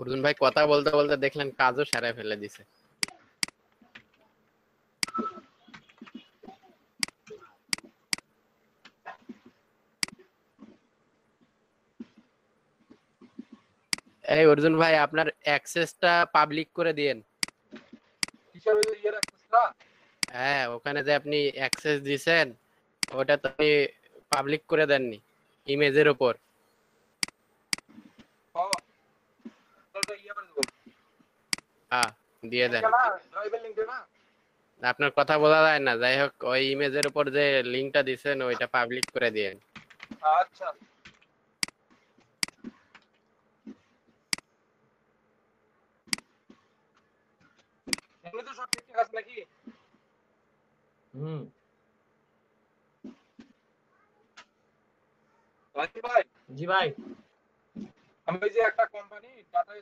অর্জুন ভাই কথা বলতে বলতে দেখলেন কাজও সারা ফেলে দিছে। এই অর্জুন ভাই আপনার অ্যাক্সেসটা পাবলিক করে দিয়েন। কিসের ওই ইয়ের অ্যাক্সেসটা? হ্যাঁ, ওখানে যে আপনি অ্যাক্সেস দিয়েছেন ওটা তো আপনি পাবলিক করে দেননি ইমেজের উপর। ও ওটা ইয়ে করে দেব। হ্যাঁ, দিয়ে দেন। না ড্রাইভের লিংক দে না। আপনার কথা বোঝা যায় না, যাই হোক ওই ইমেজের উপর যে লিংকটা দিয়েছেন ওইটা পাবলিক করে দিয়েন। আচ্ছা এমনি তো সব ঠিকঠাক আছে নাকি? হুম রাকিব ভাই, জি ভাই। আমি ওই যে একটা কোম্পানি টাটা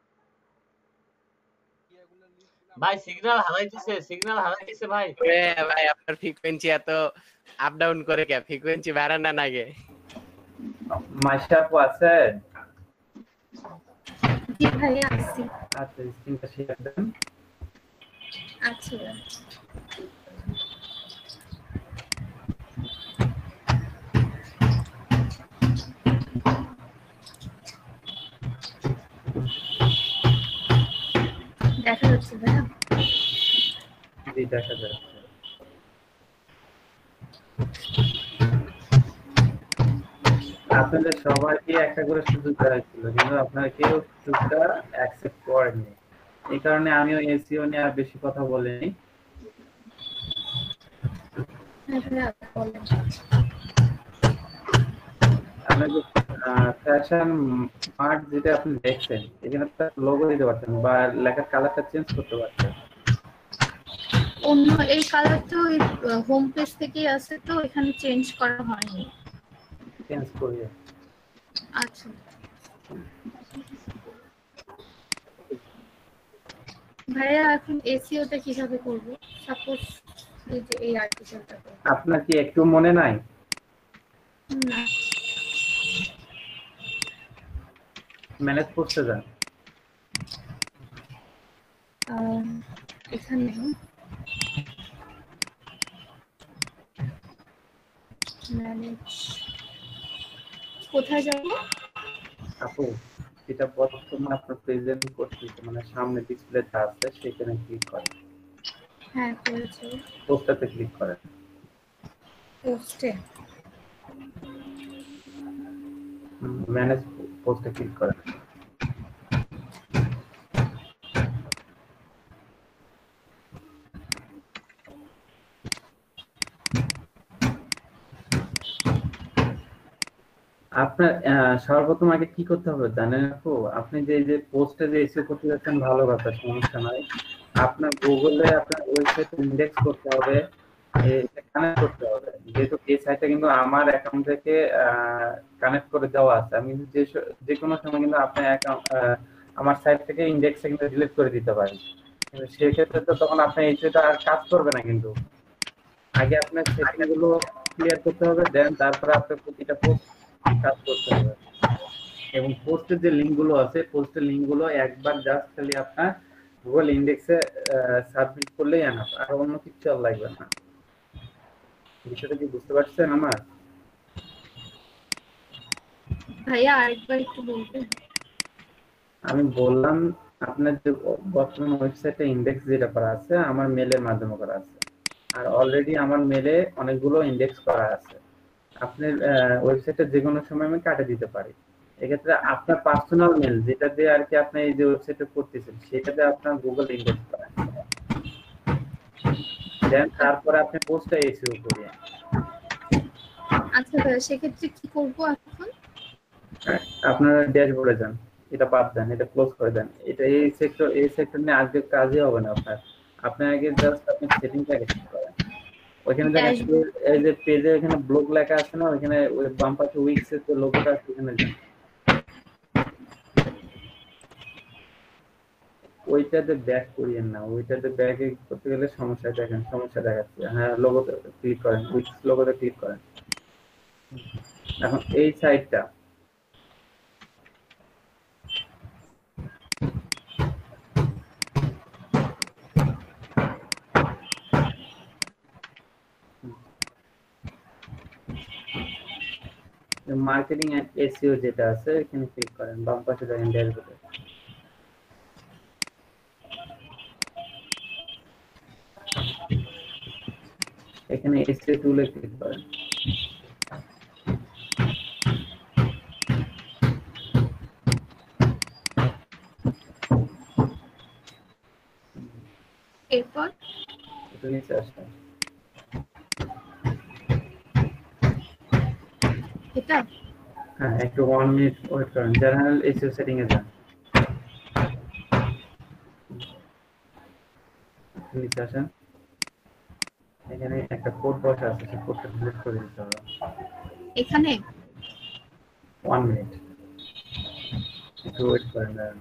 ভাই সিগন্যাল হারাইতেছে, সিগন্যাল হারাইতেছে ভাই। এ ভাই আপনার ফ্রিকোয়েন্সি এত আপ ডাউন করে কে? ফ্রিকোয়েন্সি বাড়ান না নাগে। মাশরাফু আছেন? জি ভাইয়া আসছি। আচ্ছা স্ক্রিনটা শেয়ার দেন। আচ্ছা দেখা যাচ্ছে ভাইয়া? জি দেখা যাচ্ছে। আপনাদের সবাইকে একটা করে সুযোগ দেওয়া হয়েছিল, কিন্তু আপনারা কেউ সুযোগটা অ্যাকসেপ্ট করেননি। এই কারণে আমিও এসইও নিয়ে আর বেশি কথা বলিনি। আপনাদের ফ্যাশন মার্ট যেটা আপনি দেখছেন এখানে একটা লোগো দিতে পারতেন বা লেখার কালারটা চেঞ্জ করতে পারতেন। অন্য এই কালার তো হোম পেজ থেকেই আছে, তো এখানে চেঞ্জ করা হয়নি। চেঞ্জ করিয়ে আচ্ছা ভাইয়া এখন এসইওটা কিভাবে করব? সাপোজ এই যে এই আর্টিকেলটা আপনার কি একটু মনে নাই? না ম্যানেজ করতে যান। এখানে ম্যানেজ কোথায় যাব? আপু এটা বর্তমানে আপনার প্রেজেন্ট করতেছে, মানে সামনে ডিসপ্লেটা আছে সেখানে ক্লিক করেন। হ্যাঁ করেছি। পোস্টটাতে ক্লিক করেন। পোস্টে ম্যানেজ পোস্টে ক্লিক করেন। আপনার সর্বপ্রথম আগে কি করতে হবে জানেন আপু? আপনি যে যে পোস্টে যে এসে করতে যাচ্ছেন ভালো কথা, সমস্যা নাই। আপনার গুগলে আপনার ওয়েবসাইট ইন্ডেক্স করতে হবে, কানেক্ট করতে হবে। যেহেতু এই সাইটটা কিন্তু আমার অ্যাকাউন্ট থেকে কানেক্ট করে দেওয়া আছে, আমি যে যে কোনো সময় কিন্তু আপনার অ্যাকাউন্ট আমার সাইট থেকে ইন্ডেক্সে কিন্তু ডিলিট করে দিতে পারি। কিন্তু সেক্ষেত্রে তো তখন আপনার এই সেটা আর কাজ করবে না। কিন্তু আগে আপনার সেটিংগুলো ক্লিয়ার করতে হবে, দেন তারপরে আপনার প্রতিটা পোস্ট কাজ করতে হবে। এবং পোস্টের যে লিঙ্কগুলো আছে পোস্টের লিঙ্কগুলো একবার জাস্ট খালি আপনার গুগল ইন্ডেক্সে সাবমিট করলেই এনাফ, আর অন্য কিছু আর লাগবে না। বিষয়টা কি বুঝতে পারছেন আমার? ভাইয়া আরেকবার একটু বলবেন? আমি বললাম আপনার যে বর্তমান ওয়েবসাইটে ইন্ডেক্স যেটা করা আছে আমার মেলের মাধ্যমে করা আছে, আর অলরেডি আমার মেলে অনেকগুলো ইন্ডেক্স করা আছে। আপনি ওয়েবসাইটে যে কোনো সময় আমি কাটে দিতে পারি। এক্ষেত্রে আপনার পার্সোনাল মেল যেটা দিয়ে আর কি আপনি এই যে ওয়েবসাইটে করতেছেন সেটাতে আপনার গুগল ইন্ডেক্স করেন, দেন তারপরে আপনি পোস্টটা এসইও করিয়ে। আচ্ছা সেক্ষেত্রে কি করব এখন? আপনারা ড্যাশবোর্ডে যান, এটা বাদ দেন, এটা ক্লোজ করে দেন। এটা এই সেক্টর এই সেক্টর নিয়ে আজকে কাজই হবে না আপনার। আপনি আগে জাস্ট আপনি সেটিংটাকে ঠিক করেন। ওইখানে দেখেন এই যে পেজে এখানে ব্লগ লেখা আছে না, ওইখানে ওই বাম পাশে উইক্স এর যে লোগোটা আছে ওখানে যান। ওইটাতে ব্যাক করিয়েন না, ওইটাতে ব্যাক করতে গেলে সমস্যা দেখেন, সমস্যা দেখাচ্ছে। হ্যাঁ লোগোতে ক্লিক করেন, উইক্স লোগোতে ক্লিক করেন। এখন এই সাইটটা মার্কেটিং এন্ড এসইও যেটা আছে এখানে ক্লিক করেন, বাম পাশে দেখেন ড্যাশবোর্ডে। এখানে এসইও টুলে ক্লিক করেন। এরপর একটু নিচে আসেন। এটা হ্যাঁ, একটু ওয়ান মিনিট ওয়েট করেন, জেনারেল এসইও সেটিং এ যান। একটু নিচে আসেন। এখানে একটা কোড বক্স আছে, সেই কোডটা ডিলিট করে দিতে হবে। এখানে ওয়ান মিনিট একটু ওয়েট করেন। দাঁড়ান।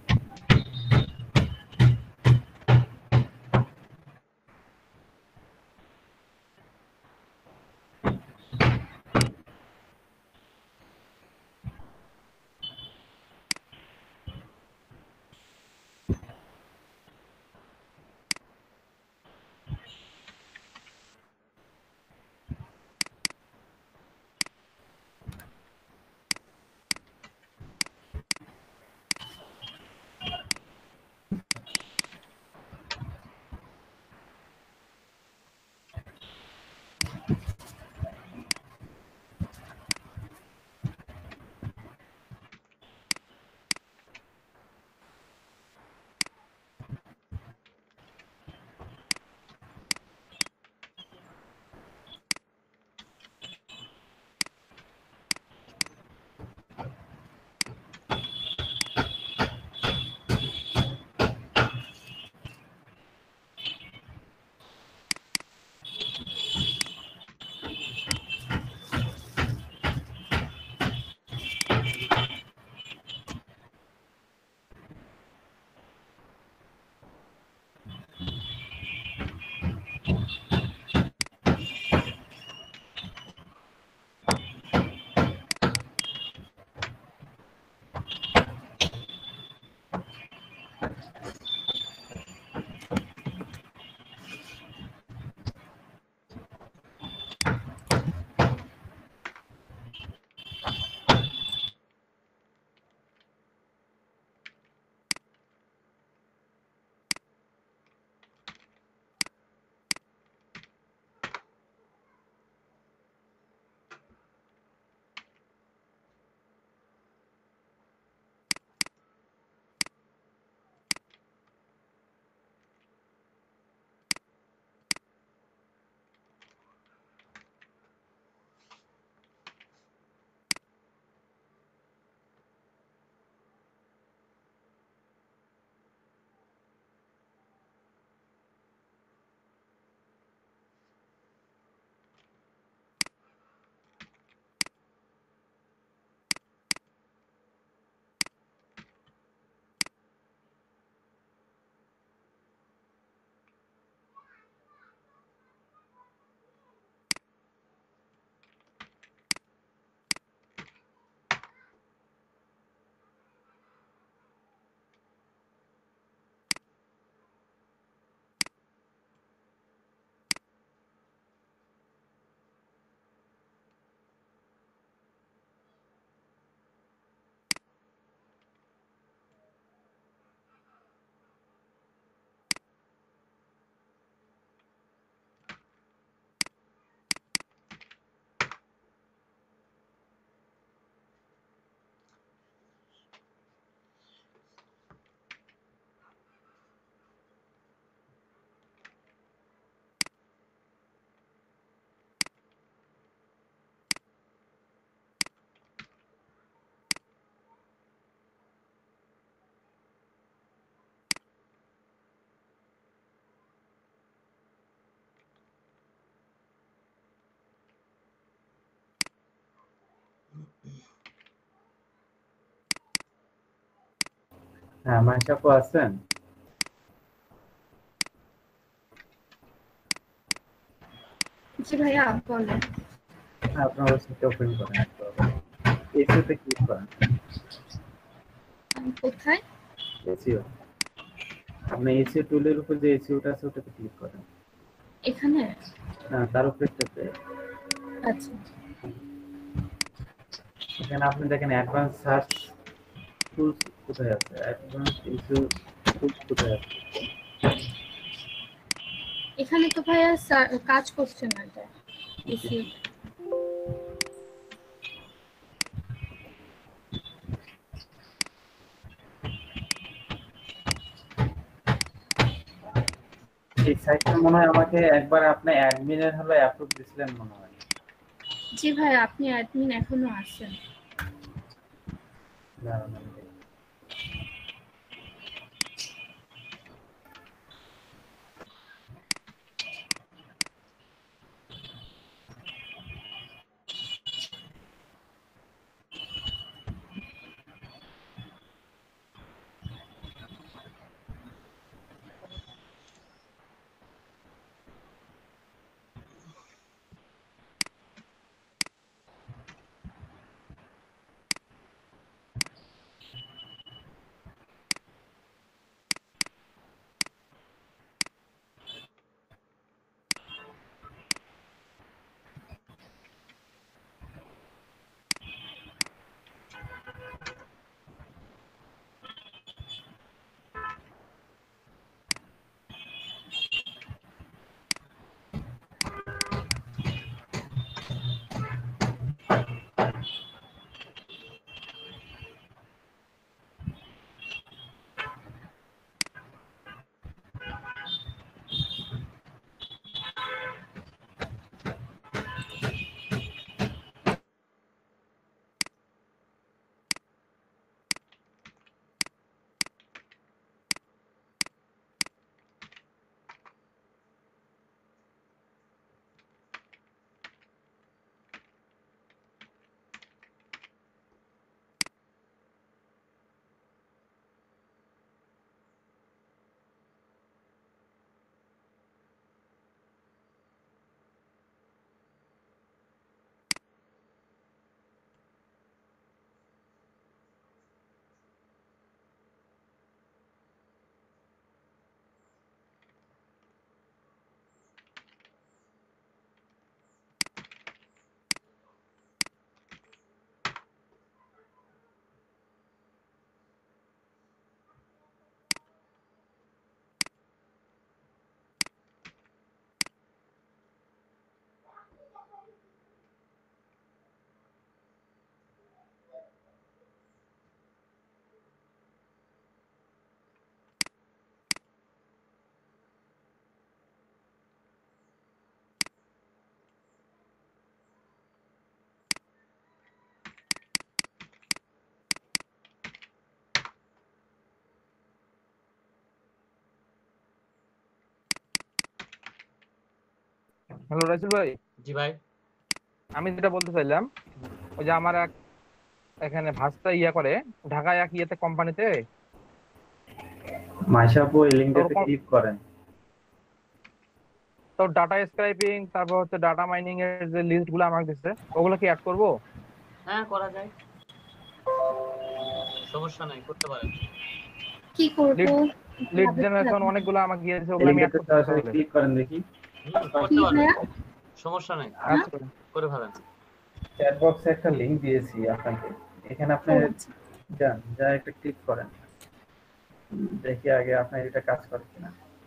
হ্যাঁ, মাইশাপু আছেন? জি ভাইয়া বলেন। আপনার ওয়েবসাইটটা ওপেন করেন, এসইওতে ক্লিক করেন। কোথায়? এসইও, আপনি এসইও টুলের উপর যে এসইওটা আছে ওটাতে ক্লিক করেন। এখানে না, তার উপরে একটাতে। আচ্ছা, এখানে আপনি দেখেন অ্যাডভান্স সার্চ টুলস কোথায় আছে, অ্যাডভান্স ইস্যু টুলস কোথায় আছে? এখানে তো ভাইয়া সা- কাজ করছে না এটা ইস্যু। এই সাইটটা মনে হয় আমাকে একবার আপনি অ্যাডমিনের হলো অ্যাপ্রুভ দিছিলেন মনে হয়। জি ভাই, আপনি অ্যাডমিন এখনো আছেন। দাঁড়ান আমি দেখি। হ্যালো রাসেল ভাই, জি ভাই। আমি যেটা বলতে চাইলাম, ওই যে আমার এক এখানে ভাস্তা ইয়া করে ঢাকায় এক ইয়েতে কোম্পানিতে, মাইশাপু এই লিংকটাতে ওরকম ক্লিক করেন। তো ডাটা স্ক্রাইপিং, তারপর হচ্ছে ডাটা মাইনিং এর যে লিস্ট গুলো আমাকে দিচ্ছে, ওগুলো কি অ্যাড করবো? হ্যাঁ করা যায়, সমস্যা নাই, করতে পারেন। কি করব? লিড লিড জেনারেশন অনেকগুলো আমাকে দিয়েছে, এই ওগুলো আমি অ্যাড লিংকটাতে করতে সরাসরি পারবো। ক্লিক করেন দেখি। হুম, কি করতে পারেন, ভাইয়া? সমস্যা নাই, আচ্ছা, করে ফেলেন। চ্যাট বক্সে একটা লিংক দিয়েছি আপনাকে, এখানে আপনি ও আচ্ছা। যান, যা একটা ক্লিক করেন, দেখি আগে আপনার এটা কাজ করে কিনা।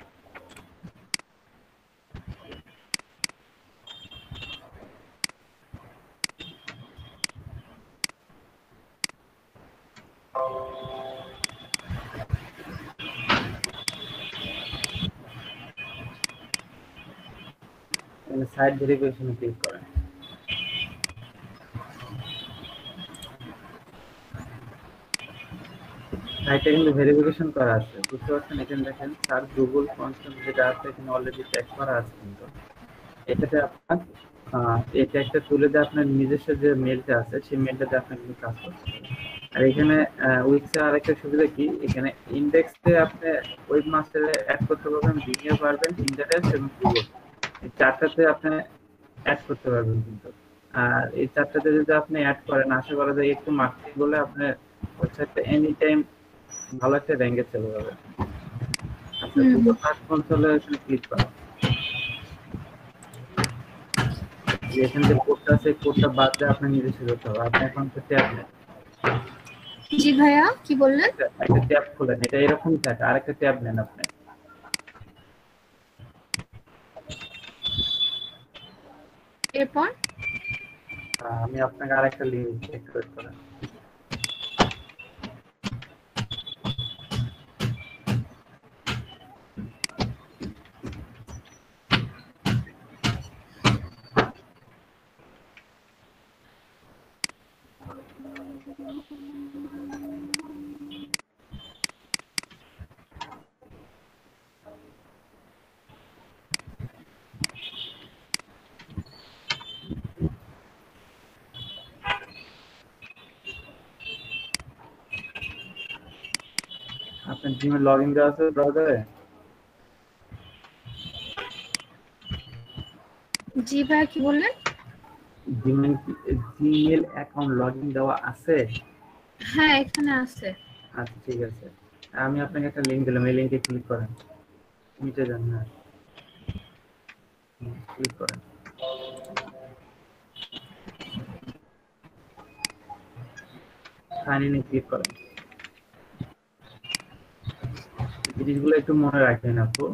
সাইট ভেরিফিকেশনে ক্লিক করেন। সাইটে কিন্তু ভেরিফিকেশন করা আছে, বুঝতে পারছেন? এখানে দেখেন সার্চ গুগল কনসেপ্ট যেটা আছে এখানে অলরেডি ট্যাগ করা আছে, কিন্তু এটাতে আপনার আহ, এই ট্যাগটা তুলে দিয়ে আপনার নিজস্ব যে মেলটা আছে সেই মেলটাতে আপনার কিন্তু কাজ করতে হবে। আর এখানে উইক্সে আরেকটা সুবিধা কি, এখানে ইন্ডেক্সে আপনি ওয়েব মাস্টারে অ্যাড করতে পারবেন, ভিমিও পারবেন, ইন্টারনেট এবং গুগল, এই চারটাতে আপনি অ্যাড করতে পারবেন কিন্তু। আর এই চারটাতে যদি আপনি অ্যাড করেন, আশা করা যায় একটু মার্কেটিং বলে আপনার ওয়েবসাইটটা এনি টাইম ভালো একটা র্যাঙ্কে চলে যাবে। আচ্ছা, গুগল সার্চ কনসোলে এখানে ক্লিক করুন। যে এখানে যে কোডটা আছে কোডটা বাদ দিয়ে আপনি নিজস্ব করতে হবে। আপনি এখন তো ট্যাব নেন, জি ভাইয়া কি বললেন? একটা ট্যাব খোলেন, এটা এরকমই থাকে, আরেকটা ট্যাব নেন আপনি। এরপর আহ, আমি আপনাকে আরেকটা লিঙ্ক এক্সপোর্ট করেন। আপনার জিমেল লগ ইন দেওয়া আছে ব্রাউজারে? জি ভাইয়া কি বললেন? Gmail Gmail account log in দেওয়া আছে? হ্যাঁ এখানে আছে। আচ্ছা ঠিক আছে, আমি আপনাকে একটা লিঙ্ক দিলাম, এই লিঙ্কে ক্লিক করেন, মিটে যান। হ্যাঁ ক্লিক করেন। সাইন ইনে ক্লিক করেন। জিনিসগুলো একটু মনে রাখবেন আপু।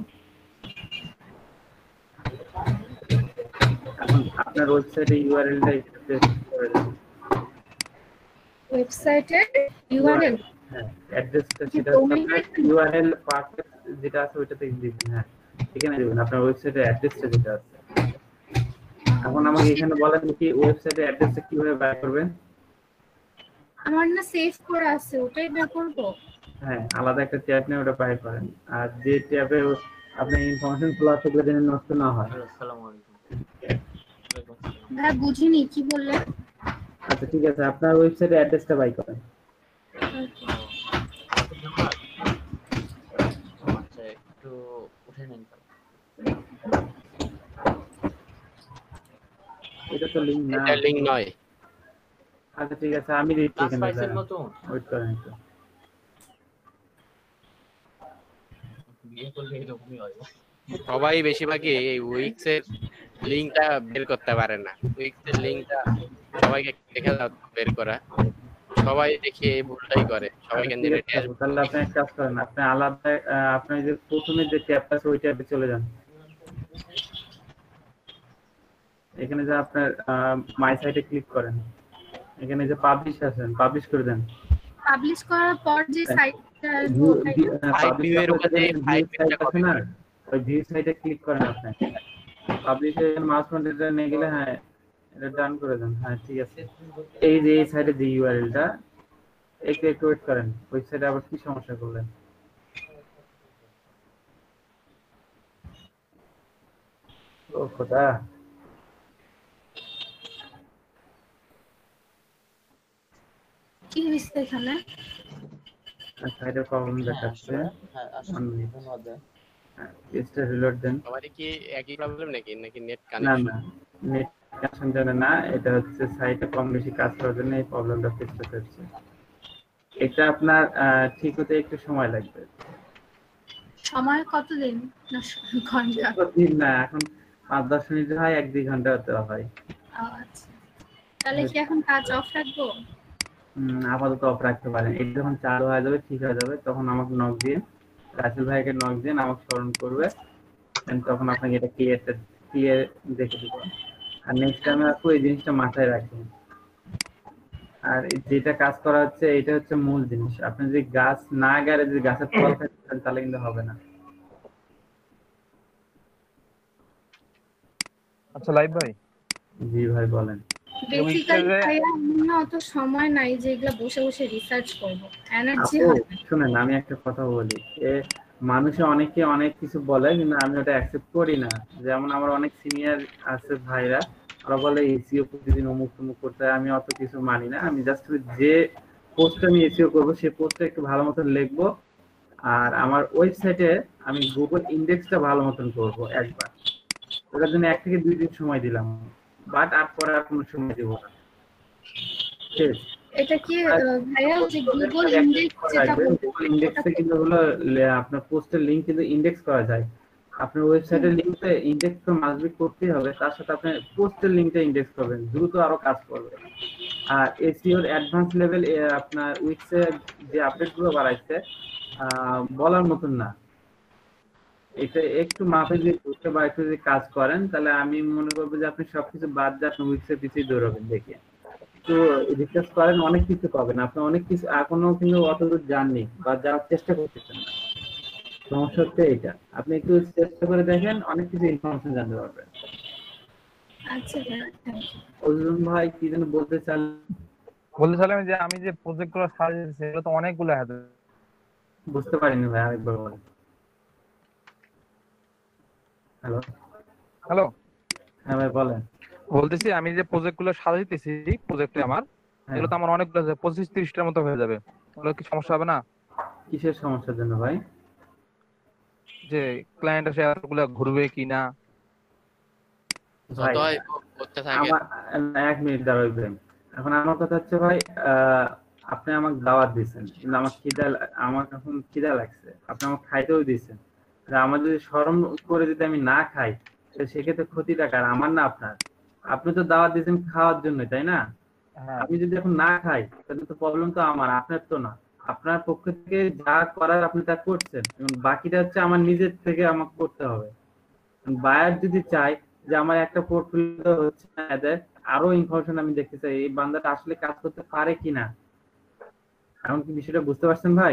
এখন আপনার ওয়েবসাইটে ইউআরএলটা একটু পেস্ট করে দেন। ওয়েবসাইটের ইউআরএল হ্যাঁ অ্যাড্রেসটা কি সেটা domain আপনার ইউআরএল পারফেক্ট যেটা আছে ওইটাতে দিবেন। হ্যাঁ এখানে দিবেন আপনার ওয়েবসাইটের অ্যাড্রেসটা যেটা আছে। এখন আমাকে এখানে বলেন কি ওয়েবসাইটের অ্যাড্রেসটা কিভাবে বের করবেন? আমার না সেভ করা আছে, ওটাই বের করব। হ্যাঁ আলাদা একটা ট্যাব নিয়ে ওটা বাইর করেন, আর যে ট্যাবে আপনার ইনফরমেশন গুলো আছে ওগুলো যেন নষ্ট না হয়। আসসালামু আলাইকুম। ভাইয়া বুঝিনি কি বললেন? আচ্ছা ঠিক আছে, আপনার ওয়েবসাইটের অ্যাড্রেসটা বাই করেন। আচ্ছা একটু উঠে নেন। এটা তো লিংক না, এটা লিংক নয়। আচ্ছা ঠিক আছে আমি দিচ্ছি ক্লাস এখানে, পাইছেন নতুন? ওয়েট করেন একটু। বিয়ে করলে এরকমই হয়। সবাই বেশিরভাগই এই উইক্স এর লিংকটা বের করতে পারে না। উইক্স এর লিংকটা সবাইকে দেখা দাও বের করা, সবাই দেখি এই ভুলটাই করে, সবাই কেন ঠিক আছে, তাহলে আপনি এক কাজ করেন, আপনি আলাদা আহ, আপনি যে প্রথমে যে ট্যাবটা আছে ওই ট্যাবে চলে যান। এখানে যে আপনার মাই সাইটে ক্লিক করেন, এখানে যে পাবলিশ আছেন পাবলিশ করে দেন। পাবলিশ করার পর যে সাইটটা পাবলিশ এর উপরে ফাইভ সাইট আছে না, ওই ভিউ সাইটে ক্লিক করেন আপনি। পাবলিশের মাউস পয়েন্টারটা নিয়ে গেলে হ্যাঁ এটা ডান করে দেন। হ্যাঁ ঠিক আছে, এই যে এই সাইটে যে ইউআরএলটা একটু একটু ওয়েট করেন, ওই সাইটে আবার কি সমস্যা করলেন? ও খোদা, কি হইছে এখানে? সাইডে প্রবলেম দেখাচ্ছে। হ্যাঁ আসলে ধন্যবাদ। পেজটা রিলোড দেন। সবারই কি একই প্রবলেম নাকি নাকি নেট না কানেকশন? না নেট কানেকশন জানে না, এটা হচ্ছে সাইটে কম বেশি কাজ করার জন্য এই প্রবলেমটা ফেস করতে হচ্ছে। এটা আপনার আহ, ঠিক হতে একটু সময় লাগবে। সময় কতদিন না ঘন্টা? দিন না, এখন পাঁচ দশ মিনিট হয়, এক দুই ঘন্টা হতে হয়। ও আচ্ছা, তাহলে কি এখন কাজ অফ রাখবো? হুম, আপাতত অফ রাখতে পারেন। এটা যখন চালু হয়ে যাবে ঠিক হয়ে যাবে তখন আমাকে নক দিয়ে, রাসেল ভাইকে নক দিয়ে আমাকে স্মরণ করবে, and তখন আপনাকে এটা ক্লিয়ার ক্লিয়ার দেখে দিব। আর নেক্সট টাইমে আপনি এই জিনিসটা মাথায় রাখবেন। আর এই যেটা কাজ করা হচ্ছে এটা হচ্ছে মূল জিনিস। আপনি যদি গাছ না গাড়ে যদি গাছের ফল খাচ্ছেন তাহলে কিন্তু হবে না। আচ্ছা লাইভ ভাই। জি ভাই বলেন। বেসিক্যালি ভাইয়া আমার না অত সময় নাই যে এগুলা বসে বসে রিসার্চ করব, এনার্জি আপু হয় না। শুনেন আমি একটা কথা বলি, এ মানুষে অনেকে অনেক কিছু বলে কিন্তু আমি ওটা অ্যাকসেপ্ট করি না। যেমন আমার অনেক সিনিয়র আছে ভাইরা, ওরা বলে এসিও প্রতিদিন অমুক তমুক করতে হয়, আমি অত কিছু মানি না। আমি জাস্ট যে পোস্ট আমি এসিও করবো সেই পোস্টটা একটু ভালো মতন লিখবো, আর আমার ওয়েবসাইটে আমি গুগল ইন্ডেক্সটা ভালো মতন করবো একবার। ওটার জন্য এক থেকে দুই দিন সময় দিলাম, বাট আর পরে আর কোনো সময় দিব না। ঠিক আছে, এটা কি ভাইয়া যে গুগল ইন্ডেক্স যেটা গুগল ইন্ডেক্সে কিন্তু হলো আপনার পোস্টের লিংক কিন্তু ইন্ডেক্স করা যায়। আপনার ওয়েবসাইটের লিংকটা ইন্ডেক্স তো মাস্ট বি করতেই হবে, তার সাথে আপনি পোস্টের লিংকটা ইন্ডেক্স করবেন, দ্রুত আরো কাজ করবে। আর এসইওর অ্যাডভান্স লেভেল আপনার উইক্সে যে আপডেটগুলো বাড়াইছে আহ, বলার মতন না। এটা একটু মাপে যদি বুঝতে বা একটু যদি কাজ করেন তাহলে আমি মনে করবো যে আপনি সবকিছু বাদ দিয়ে আপনি উইক্সের পিছিয়ে দৌড়াবেন। দেখে তো রিসার্চ করেন, অনেক কিছু পাবেন। আপনি অনেক কিছু এখনো কিন্তু অত দূর যাননি বা যাওয়ার চেষ্টা করতেছেন না, সমস্যা হচ্ছে এটা। আপনি একটু চেষ্টা করে দেখেন, অনেক কিছু ইনফরমেশন জানতে পারবেন। আচ্ছা ভাই, thank you. অর্জুন ভাই কি যেন বলতে চান? বলতে চাইলাম যে আমি যে প্রজেক্টগুলো সাজিয়েছি সেগুলো তো অনেকগুলো হাতে। বুঝতে পারিনি ভাই, আরেকবার বলেন। হ্যালো হ্যালো, হ্যাঁ ভাই বলেন। বলতেছি আমি যে প্রজেক্টগুলো সাজাইতেছি প্রজেক্টে আমার, হ্যাঁ, এগুলো তো আমার অনেকগুলো আছে, পঁচিশ তিরিশটার মতো হয়ে যাবে। ওগুলো কি সমস্যা হবে না? কিসের সমস্যার জন্য ভাই? যে ক্লায়েন্ট এসে এতগুলো ঘুরবে কিনা? ভাই যত হয় করতে থাকেন। আমার এক মিনিট দাঁড়াবেন। এখন আমার কথা হচ্ছে ভাই, আহ, আপনি আমাকে দাওয়াত দিচ্ছেন কিন্তু আমার খিদা লা- আমার এখন খিদা লাগছে, আপনি আমাকে খাইতেও দিচ্ছেন। তা আমার যদি শরম করে যদি আমি না খাই তো সেক্ষেত্রে ক্ষতিটা কার, আমার না আপনার? আপনি তো দাওয়াত দিচ্ছেন খাওয়ার জন্য, তাই না? হ্যাঁ, আমি যদি এখন না খাই তাহলে তো প্রবলেম তো আমার, আপনার তো না। আপনার পক্ষ থেকে যা করার আপনি তা করছেন, এবং বাকিটা হচ্ছে আমার নিজের থেকে আমাকে করতে হবে। বায়ার যদি চাই যে আমার একটা পোর্টফোলিও হচ্ছে না, এদের আরো ইনফরমেশন আমি দেখতে চাই, এই বান্দাটা আসলে কাজ করতে পারে কিনা। এখন কি বিষয়টা বুঝতে পারছেন ভাই?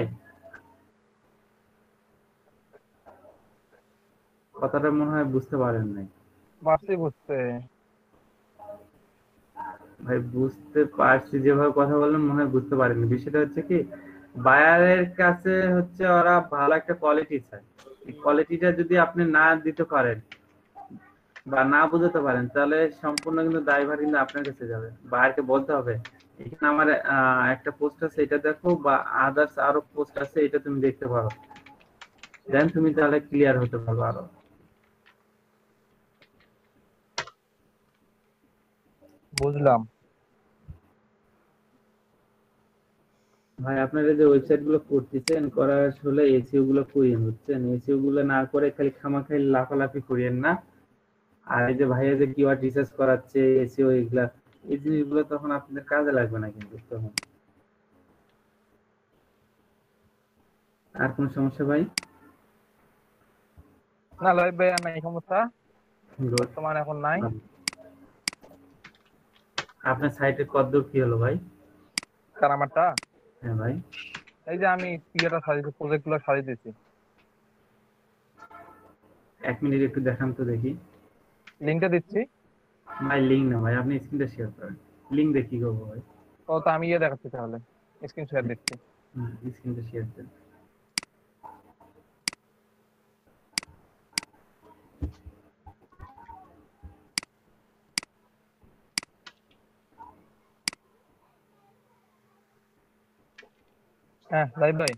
কথাটা মনে হয় বুঝতে পারেন নাই পারছি বুঝতে। ভাই। বুঝতে পারছি, যেভাবে কথা বললেন মনে হয় বুঝতে পারেননি। বিষয়টা হচ্ছে কি, বায়ারের কাছে হচ্ছে ওরা ভালো একটা কোয়ালিটি চায়। এই কোয়ালিটিটা যদি আপনি না দিতে পারেন বা না বোঝাতে পারেন তাহলে সম্পূর্ণ কিন্তু দায়ভার কিন্তু আপনার কাছে যাবে। বায়ারকে বলতে হবে এখানে আমার আহ, একটা পোস্ট আছে এটা দেখো, বা আদার্স আরো পোস্ট আছে এটা তুমি দেখতে পারো, দেন তুমি তাহলে ক্লিয়ার হতে পারো আরো। বুঝলাম। ভাই আপনারা যে ওয়েবসাইট গুলো করতেছেন, করার আসলে এসইও গুলো করিয়েন, বুঝছেন? এসইও গুলো না করে খালি খামাখাই লাফালাফি করিয়েন না। আর এই যে ভাইয়া যে কিওয়ার্ড রিসার্চ করাচ্ছে, এসইও, এগুলা এই জিনিসগুলো তখন আপনাদের কাজে লাগবে না কিন্তু তখন। আর কোনো সমস্যা ভাই? না লাইভ ভাই আর নাই সমস্যা, Good. বর্তমানে এখন নাই। আপনার সাইটের কতদূর কি হলো ভাই? কার আমারটা? হ্যাঁ ভাই, এই যে আমি ইয়েটা সাজিয়েছি, প্রজেক্টগুলো সাজিয়েছি। এক মিনিট একটু দেখান তো দেখি। লিঙ্কটা দিচ্ছি। ভাই লিঙ্ক না ভাই, আপনি স্ক্রিনটা শেয়ার করেন। লিঙ্ক দেখি করবো ভাই। ও তো আমি ইয়ে দেখাচ্ছি তাহলে, স্ক্রিন শেয়ার দিচ্ছি। স্ক্রিনটা শেয়ার দেন। হ্যাঁ লাইভ ভাই।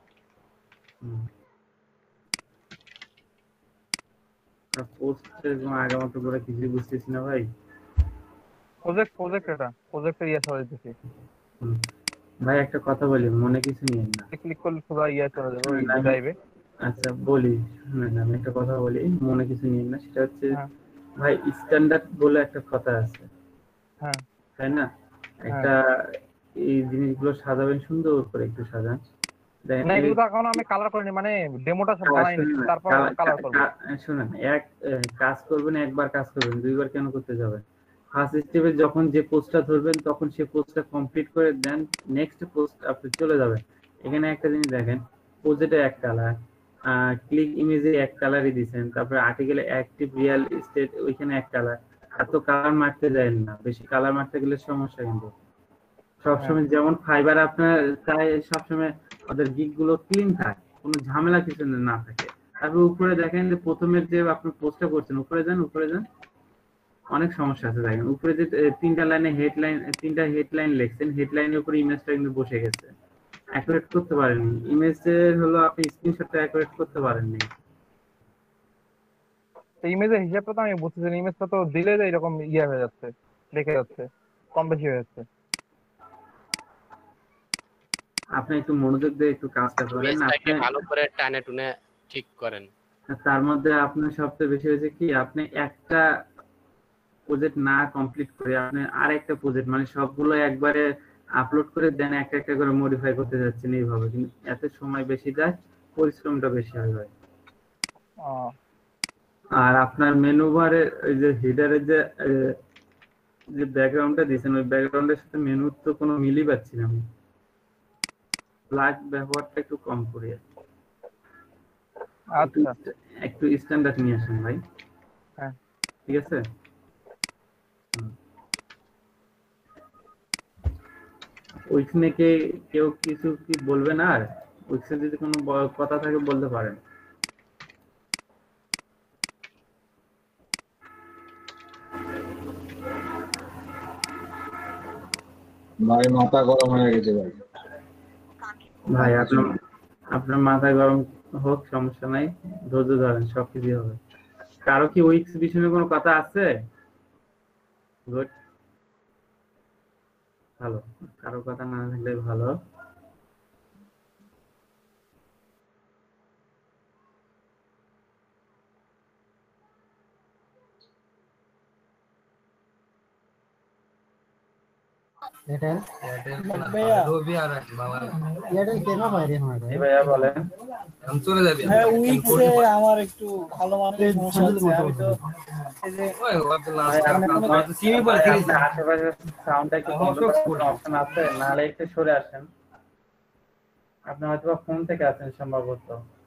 পোস্টের আগের মতো করে কিছু বুঝতেছি না ভাই। প্রজেক্ট প্রজেক্ট এটা প্রজেক্টের ইয়ে সাজিয়েছি। হুম। ভাই একটা কথা বলি, মনে কিছু নিয়েন না। ক্লিক করলে পুরো ইয়ে চলে যাবে ওই আমি- ড্রাইভে। আচ্ছা বলি, শুনেন আমি একটা কথা বলি, মনে কিছু নিয়েন না। সেটা হচ্ছে হ্যাঁ ভাই, স্ট্যান্ডার্ড বলে একটা কথা আছে, হ্যাঁ তাই না? একটা এই জিনিসগুলো সাজাবেন, সুন্দর করে একটু সাজান। দেখেন না, এই- এগুলো তো এখন আমি কালার করিনি, মানে ডেমোটা সব বানাইনি, শুনুন, তারপর কা- কালার কা- করব। কা- শুনুন, এক এ, কাজ করবেন, একবার কাজ করবেন, দুইবার কেন করতে যাবেন? ফার্স্ট স্টেপে যখন যে পোস্টটা ধরবেন তখন সেই পোস্টটা কমপ্লিট করে দেন, নেক্সট পোস্ট আপনি চলে যাবেন। এখানে একটা জিনিস দেখেন, পোজেটে এক কালার, ক্লিক ইমেজে এক কালারই দিচ্ছেন, তারপরে আর্টিকেলে অ্যাক্টিভ রিয়েল এস্টেট ওইখানে এক কালার। এত কালার মারতে দেন না, বেশি কালার মারতে গেলে সমস্যা কিন্তু। সবসময় যেমন ফাইবার আপনার চাই সবসময় ওদের গিগ গুলো ক্লিন থাকে, কোনো ঝামেলা কিছু না থাকে। তারপর উপরে দেখেন যে প্রথমের যে আপনি পোস্টটা করছেন, উপরে যান, উপরে যান, অনেক সমস্যা আছে। দেখেন উপরে যে এ, তিনটা লাইনে হেডলাইন, তিনটা হেডলাইন লিখছেন, হেডলাইনের উপরে ইমেজটা কিন্তু বসে গেছে, অ্যাকুরেট করতে পারেননি। ইমেজের হলো আপনি স্ক্রিনশটটা অ্যাকুরেট করতে পারেননি। তো ইমেজের হিসাবটা তো আমি বুঝতেছি না, ইমেজটা তো দিলে যে এরকম ইয়ে হয়ে যাচ্ছে, দেখে যাচ্ছে কম বেশি হয়ে যাচ্ছে। আপনি একটু মনোযোগ দিয়ে একটু কাজটা করেন। ইমেজটাকে আপনি ভালো করে টানে টুনে ঠিক করেন। তার মধ্যে আপনার সবচেয়ে বেশি হয়েছে কি আপনি একটা প্রজেক্ট না কমপ্লিট করে আপনি আরেকটা প্রজেক্ট মানে সবগুলো একবারে আপলোড করে দেন একটা একটা করে মডিফাই করতে যাচ্ছেন এইভাবে, কিন্তু এত সময় বেশি যায়, পরিশ্রমটা বেশি হয় ভাই। আর আপনার মেনু বারে ওই যে হেডারের যে আহ, যে ব্যাকগ্রাউন্ডটা দিয়েছেন ওই ব্যাকগ্রাউন্ডের সাথে মেনুর তো কোনো মিলই পাচ্ছি না আমি। প্লাগ ব্যবহারটা একটু কম করি। আচ্ছা একটু স্ট্যান্ডার্ড নিয়ে আসেন ভাই। হ্যাঁ ঠিক আছে। ওইখানে কে কেউ কিছু কি বলবেন? আর ওইখানে যদি কোনো ব- কথা থাকে বলতে পারেন। ভাই মাথা গরম হয়ে গেছে ভাই। ভাই আপনার আপনার মাথা গরম হোক, সমস্যা নাই, ধৈর্য ধরেন, সবকিছু হবে। কারো কি ওই বিষয়ে কোনো কথা আছে? গুড, ভালো। কারো কথা না থাকলে ভালো। জি ভাইয়া বলেন। হ্যাঁ উইক্সে আমার একটু ভালো মানের সমস্যা হচ্ছে। আমি তো এই যে ভাই আপনার ভাই, আপনার আশেপাশে সাউন্ডটা একটু বন্ধ করার অপশন আছে? নাহলে একটু সরে আসেন। আপনি হয়তো ফোন থেকে আছেন সম্ভবত।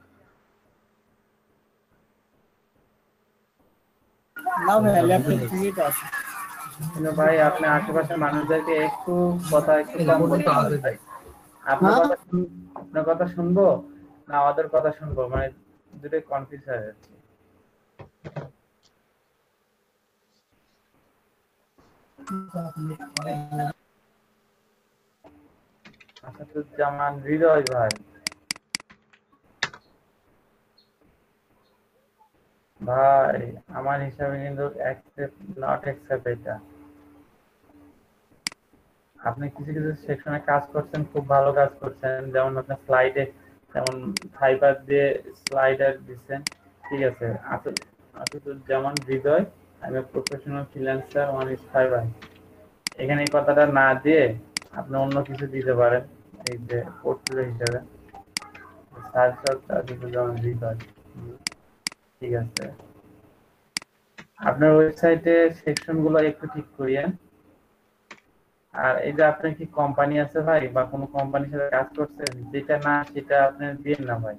না ভাই ল্যাপটপ থেকেই তো আছে। কিন্তু ভাই আপনি আশেপাশের মানুষদেরকে একটু কথা একটু কম বলতে হবে ভাই। আপনার হ্যাঁ? কথা শুন- আপনার কথা শুনবো না আমাদের কথা শুনবো, মানে দুটোই কনফিউজ হয়ে যাচ্ছে। আসাদুজ্জামান হৃদয় ভাই, ভাই আমার হিসাবে কিন্তু অ্যাকসেপ্ট নট অ্যাকসেপ্ট এটা। আপনি কিছু কিছু সেকশনে কাজ করছেন, খুব ভালো কাজ করছেন, যেমন আপনার স্লাইডে যেমন ফাইবার দিয়ে স্লাইডার দিচ্ছেন, ঠিক আছে। আসল আসাদুজ্জামান হৃদয়, আমি professional freelancer one is Fiverr. এখানে এই কথাটা না দিয়ে আপনি অন্য কিছু দিতে পারেন, এই যে পোর্টফোলিও হিসেবে সার্চ আসাদুজ্জামান হৃদয়। হুম, ঠিক আছে। আপনার ওয়েবসাইটে সেকশন গুলো একটু ঠিক করিয়েন। আর এই যে আপনার কি কোম্পানি আছে ভাই, বা কোনো কোম্পানির সাথে কাজ করছেন? যেটা না সেটা আপনি দিন না ভাই।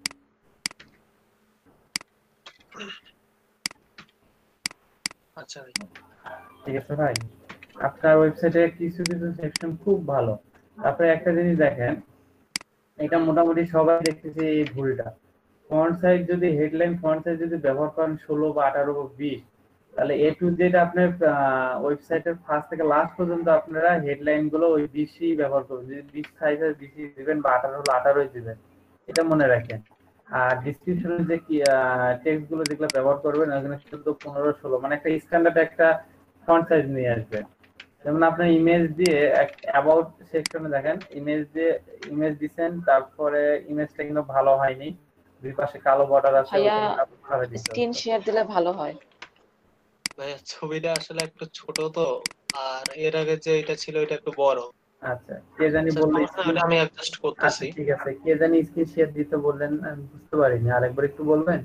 আচ্ছা ভাই। ঠিক আছে ভাই। আপনার ওয়েবসাইটে কিছু কিছু সেকশন খুব ভালো। তারপরে একটা জিনিস দেখেন, এটা মোটামুটি সবাই দেখতেছে এই ভুলটা। ফন্ট সাইজ যদি হেডলাইন ফন্ট সাইজ যদি ব্যবহার করেন ষোলো বা আঠারো বা বিশ, তাহলে এ টু জেড আপনার ওয়েবসাইটের ফার্স্ট থেকে লাস্ট পর্যন্ত আপনারা হেডলাইন গুলো ওই বিশই ব্যবহার করবেন। যদি বিশ সাইজ হয় বিশই দিবেন, বা আঠারো হলো আঠারোই দিবেন, এটা মনে রাখেন। আর ডিসক্রিপশনে যে কি টেক্সট গুলো যেগুলো ব্যবহার করবেন ওখানে চোদ্দ পনেরো ষোলো মানে একটা স্ট্যান্ডার্ড একটা ফন্ট সাইজ নিয়ে আসবেন। যেমন আপনার ইমেজ দিয়ে অ্যাবাউট সেকশনে দেখেন, ইমেজ দিয়ে ইমেজ দিচ্ছেন, তারপরে ইমেজটা কিন্তু ভালো হয়নি, দুই পাশে কালো বর্ডার আছে, ভাইয়া ওখানে আপনি ছাড়া দিতে হবে। স্ক্রিন শেয়ার দিলে ভালো হয়। ভাইয়া ছবিটা আসলে একটু ছোট তো, আর এর আগে যে এটা ছিল এটা একটু বড়। আচ্ছা, কে জানি আচ্ছা, বললে সমস্যা নাই, ওটা আমি অ্যাডজাস্ট আচ্ছা করতেছি। ঠিক আছে, কে জানি স্ক্রিন শেয়ার দিতে বললেন, আমি বুঝতে পারিনি, আরেকবার একটু বলবেন?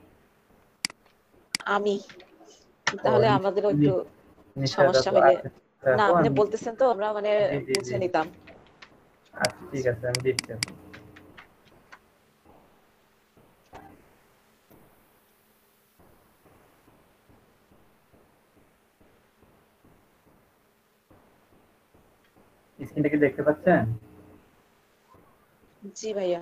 আমি ও, তাহলে নি- আমাদেরও একটু নি- নিশ্চয় সমস্যা দেখো, হইলে, আচ্ছা না দেখো আপনি আমি, বলতেছেন তো আমরা মানে জি জি বুঝে জি, নিতাম। আচ্ছা ঠিক আছে আমি দিচ্ছি এখন। স্ক্রিনটা কি দেখতে পাচ্ছেন? জি ভাইয়া।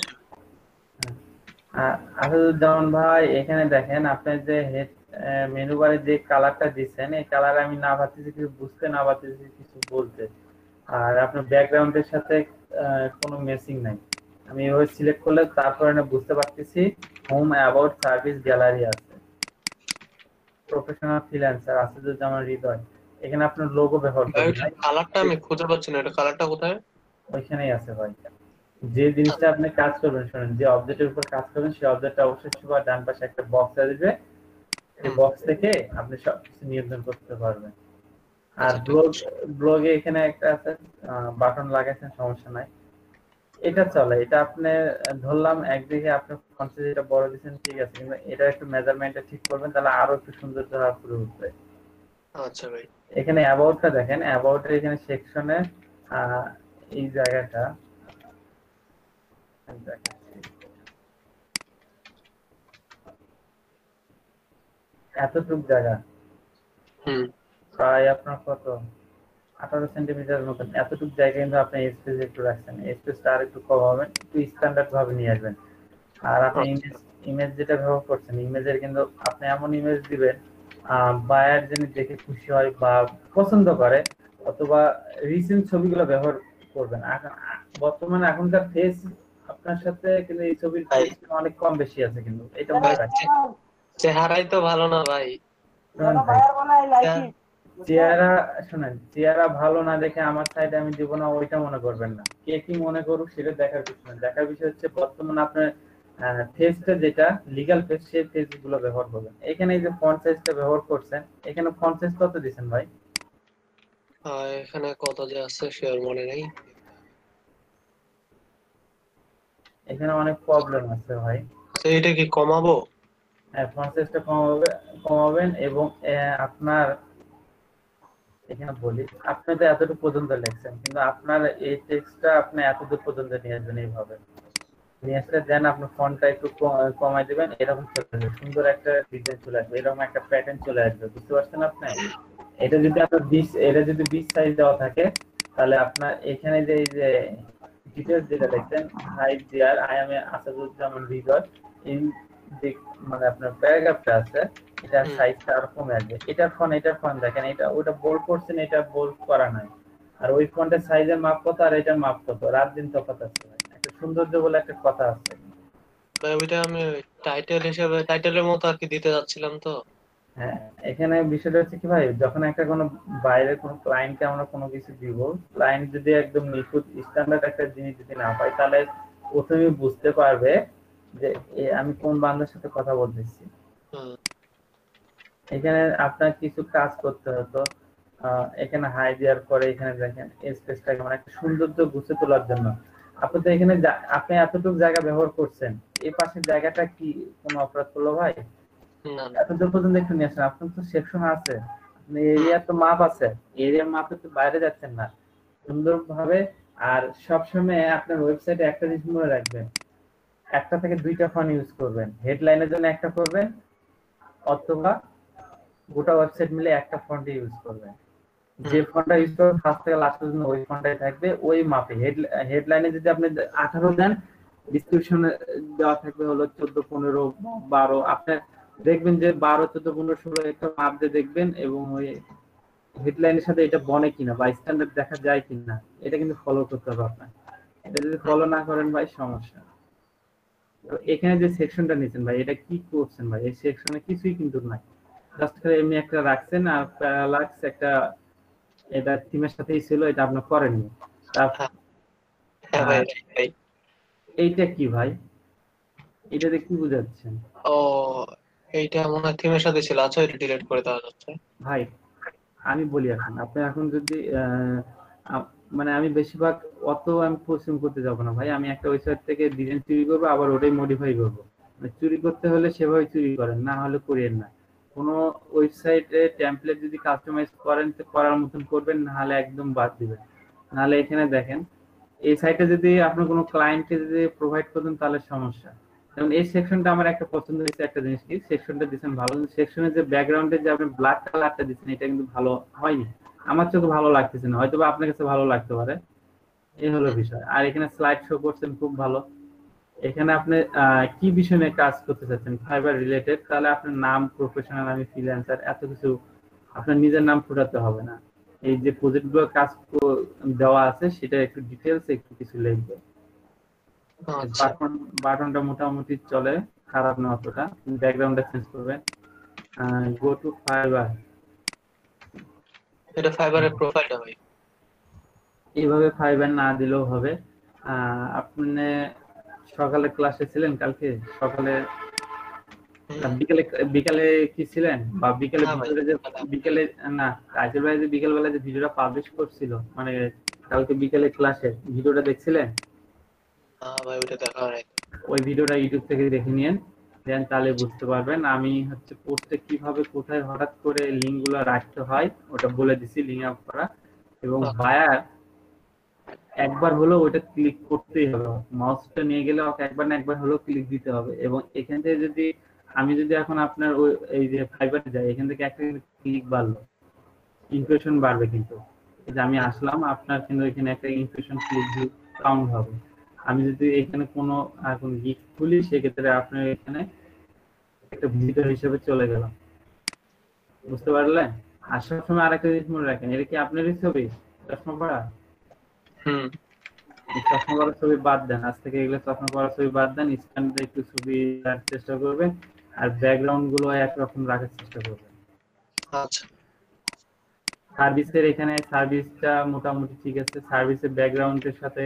আসাদুজ্জামান ভাই, এখানে দেখেন আপনার যে হেড মেনু বারে যে কালারটা দিচ্ছেন, এই কালার আমি না পারতেছি কিছু বুঝতে, না পারতেছি কিছু বলতে। আর আপনার ব্যাকগ্রাউন্ডের সাথে আহ, কোনো ম্যাচিং নাই। আমি এভাবে সিলেক্ট করলে তারপরে না বুঝতে পারতেছি হোম অ্যাবাউট সার্ভিস গ্যালারি আছে, প্রফেশনাল ফ্রিল্যান্সার আসাদুজ্জামান হৃদয়, এখানে আপনার লোগো ব্যবহার ভাই করবেন। ওটার কালারটা আমি খুঁজে পাচ্ছি না, এটা কালারটা কোথায়? ওইখানেই আছে ভাই। যে জিনিসটা আপনি কাজ করবেন, শুনেন, যে অবজেক্টের উপর কাজ করবেন সেই অবজেক্টটা অবশ্যই সবার ডান পাশে একটা বক্স আসবে, সেই বক্স থেকে আপনি সবকিছু নিয়ন্ত্রণ করতে পারবেন। আর ব্লগ ব্লগে এখানে একটা আছে বাটন লাগাইছেন, সমস্যা নাই, এটা চলে। এটা আপনি ধরলাম একদিকে আপনি ফন্ট সাইজ এটা বড় দিবেন, ঠিক আছে, কিন্তু এটা একটু মেজারমেন্টটা ঠিক করবেন, তাহলে আরো একটু সুন্দর হওয়া শুরু হবে। আচ্ছা ভাই, এখানে অ্যাবাউটটা দেখেন, অ্যাবাউটের এখানে সেকশনে এই জায়গাটা এতটুক জায়গা প্রায় আপনার কত আঠারো সেন্টিমিটার মতন, এতটুক জায়গা কিন্তু আপনি স্পেস একটু রাখছেন, স্পেসটা আর একটু কম হবে, একটু স্ট্যান্ডার্ড ভাবে নিয়ে আসবেন। আর আপনি ইমেজ ইমেজ যেটা ব্যবহার করছেন, ইমেজের কিন্তু আপনি এমন ইমেজ দিবেন বায়ার যিনি দেখে খুশি হয় বা পছন্দ করে, অথবা রিসেন্ট ছবিগুলো ব্যবহার করবেন। বর্তমানে এখনকার ফেস আপনার সাথে কিন্তু এই ছবির অনেক কম বেশি আছে, কিন্তু এটা মনে রাখবেন। চেহারাই তো ভালো না ভাই। চেহারা শুনেন, চেহারা ভালো না দেখে আমার সাইডে আমি দিব না, ওইটা মনে করবেন না। কে কি মনে করুক সেটা দেখার বিষয় না, দেখার বিষয় হচ্ছে বর্তমানে আপনার ফেসটা যেটা লিগ্যাল ফেস, সেই ফেস গুলো ব্যবহার করবেন। এখানে এই যে ফন্ট সাইজটা ব্যবহার করছেন, এখানে ফন্ট সাইজ কত দিবেন ভাই? এখানে কত যে আছে শিওর মনে নেই, এখানে অনেক প্রবলেম আছে ভাই। আচ্ছা এটা কি কমাবো? হ্যাঁ, ফন্ট সাইজটা কমাবে কমাবেন এবং আপনার এখানে বলি, আপনি তো এতটুকু পর্যন্ত লিখছেন, কিন্তু আপনার এই টেক্সটটা আপনি এতদূর পর্যন্ত নিয়ে আসবেন, এইভাবে নিয়ে আসলে দেন আপনি ফন্টটা একটু কমাই দিবেন, এরকম চলে আসবে, সুন্দর একটা ডিজাইন চলে আসবে, এরকম একটা প্যাটার্ন চলে আসবে, বুঝতে পারছেন আপনি? এটা যদি আপনার বিশ এটা যদি বিশ সাইজ দেওয়া থাকে, তাহলে আপনার এখানে যে এই যে ডিটেইলস যেটা দেখছেন, hi there I am Asaduzzaman Hridoy, in মানে আপনার প্যারাগ্রাফটা আছে, এটা সাইজটা আর কমে আসবে। এটার ফন্ট এটার ফন্ট দেখেন, এটা ওটা বোল্ড করছেন, এটা বোল্ড করা নাই, আর ওই ফন্টের সাইজের মাপ কত আর এটার মাপ কত, রাত দিন তফাৎ আছে। একটা সৌন্দর্য বলে একটা কথা আছে ভাই, ওইটা আমি টাইটেল হিসেবে টাইটেলের মতো আর কি দিতে যাচ্ছিলাম তো। হ্যাঁ, এখানে বিষয়টা হচ্ছে কি ভাই, যখন একটা কোনো বাইরের কোনো ক্লায়েন্টকে আমরা কোনো কিছু দিব, ক্লায়েন্ট যদি একদম নিখুঁত স্ট্যান্ডার্ড একটা জিনিস যদি না পাই, তাহলে প্রথমে বুঝতে পারবে যে আমি কোন বান্দার সাথে কথা বলতেছি। এখানে আপনার কিছু কাজ করতে হতো, এখানে হাই দেওয়ার পরে এখানে দেখেন স্পেসটাকে মানে একটা সৌন্দর্য গুছিয়ে তোলার জন্য আপনি তো এখানে আপনি এতটুকু জায়গা ব্যবহার করছেন, এই পাশের জায়গাটা কি কোনো অপরাধ করলো ভাই? এতদূর পর্যন্ত একটু নিয়ে আসেন, আপনার তো সেকশন আছে, এরিয়ার তো মাপ আছে, এরিয়ার মাপে তো বাইরে যাচ্ছেন না, সুন্দরভাবে। আর সবসময় আপনার ওয়েবসাইটে একটা জিনিস মনে রাখবেন, একটা থেকে দুইটা ফন্ট ইউজ করবেন, হেডলাইনের জন্য একটা করবেন, অথবা গোটা ওয়েবসাইট মিলে একটা ফন্ট ইউজ করবেন। যে ফন্টটা ইউজ করবেন ফার্স্ট থেকে লাস্ট পর্যন্ত ওই ফন্টটাই থাকবে, ওই মাপে। হেডলাইনে যদি আপনি আঠারো দেন, ডিসক্রিপশনে দেওয়া থাকবে হলো চোদ্দ, পনেরো, বারো। আপনার দেখবেন যে বারো, চোদ্দ, পনেরো, ষোলো একটা মাপ দিয়ে দেখবেন, এবং ওই হেডলাইনের সাথে এটা বনে কিনা বা স্ট্যান্ডার্ড দেখা যায় কিনা, এটা কিন্তু ফলো করতে হবে আপনার। এটা যদি ফলো না করেন ভাই সমস্যা। এখানে যে সেকশনটা নিয়েছেন ভাই, এটা কি করছেন ভাই? এই সেকশনে কিছুই কিন্তু নাই, জাস্ট করে এমনি একটা রাখছেন, আর প্যারালাক্স একটা এটা থিমের সাথেই ছিল, এটা আপনি করেননি। এইটা কি ভাই? এটাতে কি বুঝাচ্ছেন? ও এইটা মনে হয় থিমের সাথে ছিল, আচ্ছা এটা ডিলিট করে দেওয়া যাচ্ছে। ভাই আমি বলি, এখন আপনি এখন যদি মানে আমি বেশিরভাগ অত আমি পরিশ্রম করতে যাব না ভাই, আমি একটা ওয়েবসাইট থেকে ডিজাইন চুরি করবো, আবার ওটাই মডিফাই করবো। চুরি করতে হলে সেভাবে চুরি করেন, না হলে করিয়েন না। কোনো ওয়েবসাইটে টেমপ্লেট যদি কাস্টমাইজ করেন তো করার মতন করবেন, না হলে একদম বাদ দিবেন। নাহলে এখানে দেখেন, এই সাইটে যদি আপনি কোনো ক্লায়েন্টকে যদি প্রোভাইড করেন তাহলে সমস্যা। যেমন এই সেকশনটা আমার একটা পছন্দ হয়েছে, একটা জিনিস কি সেকশনটা দিচ্ছেন ভালো, সেকশনের যে ব্যাকগ্রাউন্ডে যে আপনি ব্ল্যাক কালারটা দিচ্ছেন, এটা কিন্তু ভালো হয়নি, আমার চোখে ভালো লাগতেছে না, হয়তো আপনার কাছে ভালো লাগতে পারে, এই হলো বিষয়। আর এখানে স্লাইড শো করছেন খুব ভালো। এখানে আপনি কি বিষয় নিয়ে কাজ করতে চাচ্ছেন, ফাইবার রিলেটেড, তাহলে আপনার নাম, প্রফেশনাল, আমি ফ্রিল্যান্সার, এত কিছু আপনার নিজের নাম ফুটাতে হবে না। এই যে প্রজেক্টগুলো কাজ দেওয়া আছে সেটা একটু ডিটেলস একটু কিছু লিখবে। বাটন বাটনটা মোটামুটি চলে, খারাপ না অতটা, ব্যাকগ্রাউন্ডটা চেঞ্জ করবেন। গো টু ফাইবার, এটা ফাইবারের প্রোফাইলটা ভাই, এইভাবে ফাইবার না দিলেও হবে। আহ, আপনি সকালে ক্লাসে ছিলেন কালকে সকালে না, বিকেলে বিকালে কি ছিলেন বা বিকেলে হ্যাঁ ভাই ভিডিওটা যে বিকেলে না রাইসেল ভাই যে বিকেল বেলা যে ভিডিওটা পাবলিশ করছিল মানে কালকে বিকেলে ক্লাসে ভিডিওটা দেখছিলেন? হ্যাঁ ভাই ওইটা দেখা হয়। ওই ভিডিওটা ইউটিউব থেকে দেখে নিয়েন, দেন তাহলে বুঝতে পারবেন। আমি হচ্ছে পোস্টে কিভাবে কোথায় হঠাৎ করে লিঙ্ক গুলো রাখতে হয় ওটা বলে দিছি, লিঙ্ক আপ করা। এবং বায়ার একবার হলো ওটা ক্লিক করতেই হবে, মাউসটা নিয়ে গেলে ওকে একবার না একবার হলো ক্লিক দিতে হবে। এবং এখান থেকে যদি আমি যদি এখন আপনার ওই এই যে ফাইবারে যাই, এখান থেকে একটা ক্লিক বাড়লো, ইমপ্রেশন বাড়বে। কিন্তু এই যে আমি আসলাম, আপনার কিন্তু এখানে একটা ইমপ্রেশন ক্লিক কাউন্ট হবে। আমি যদি এখানে কোনো এখন গিক খুলি সেক্ষেত্রে আপনার এখানে একটা ভিজিটর হিসেবে চলে গেলাম, বুঝতে পারলেন? আর সবসময় আরেকটা জিনিস মনে রাখেন, এটা কি আপনারই ছবি চশমা পড়া? হুম চশমা পড়ার ছবি বাদ দেন, আজ থেকে এগুলো চশমা পড়ার ছবি বাদ দেন, স্ট্যান্ডে একটু ছবি রাখার চেষ্টা করবেন আর ব্যাকগ্রাউন্ড গুলো একরকম রাখার চেষ্টা করবেন। আচ্ছা সার্ভিসের এখানে সার্ভিসটা মোটামুটি ঠিক আছে, সার্ভিসের ব্যাকগ্রাউন্ডের সাথে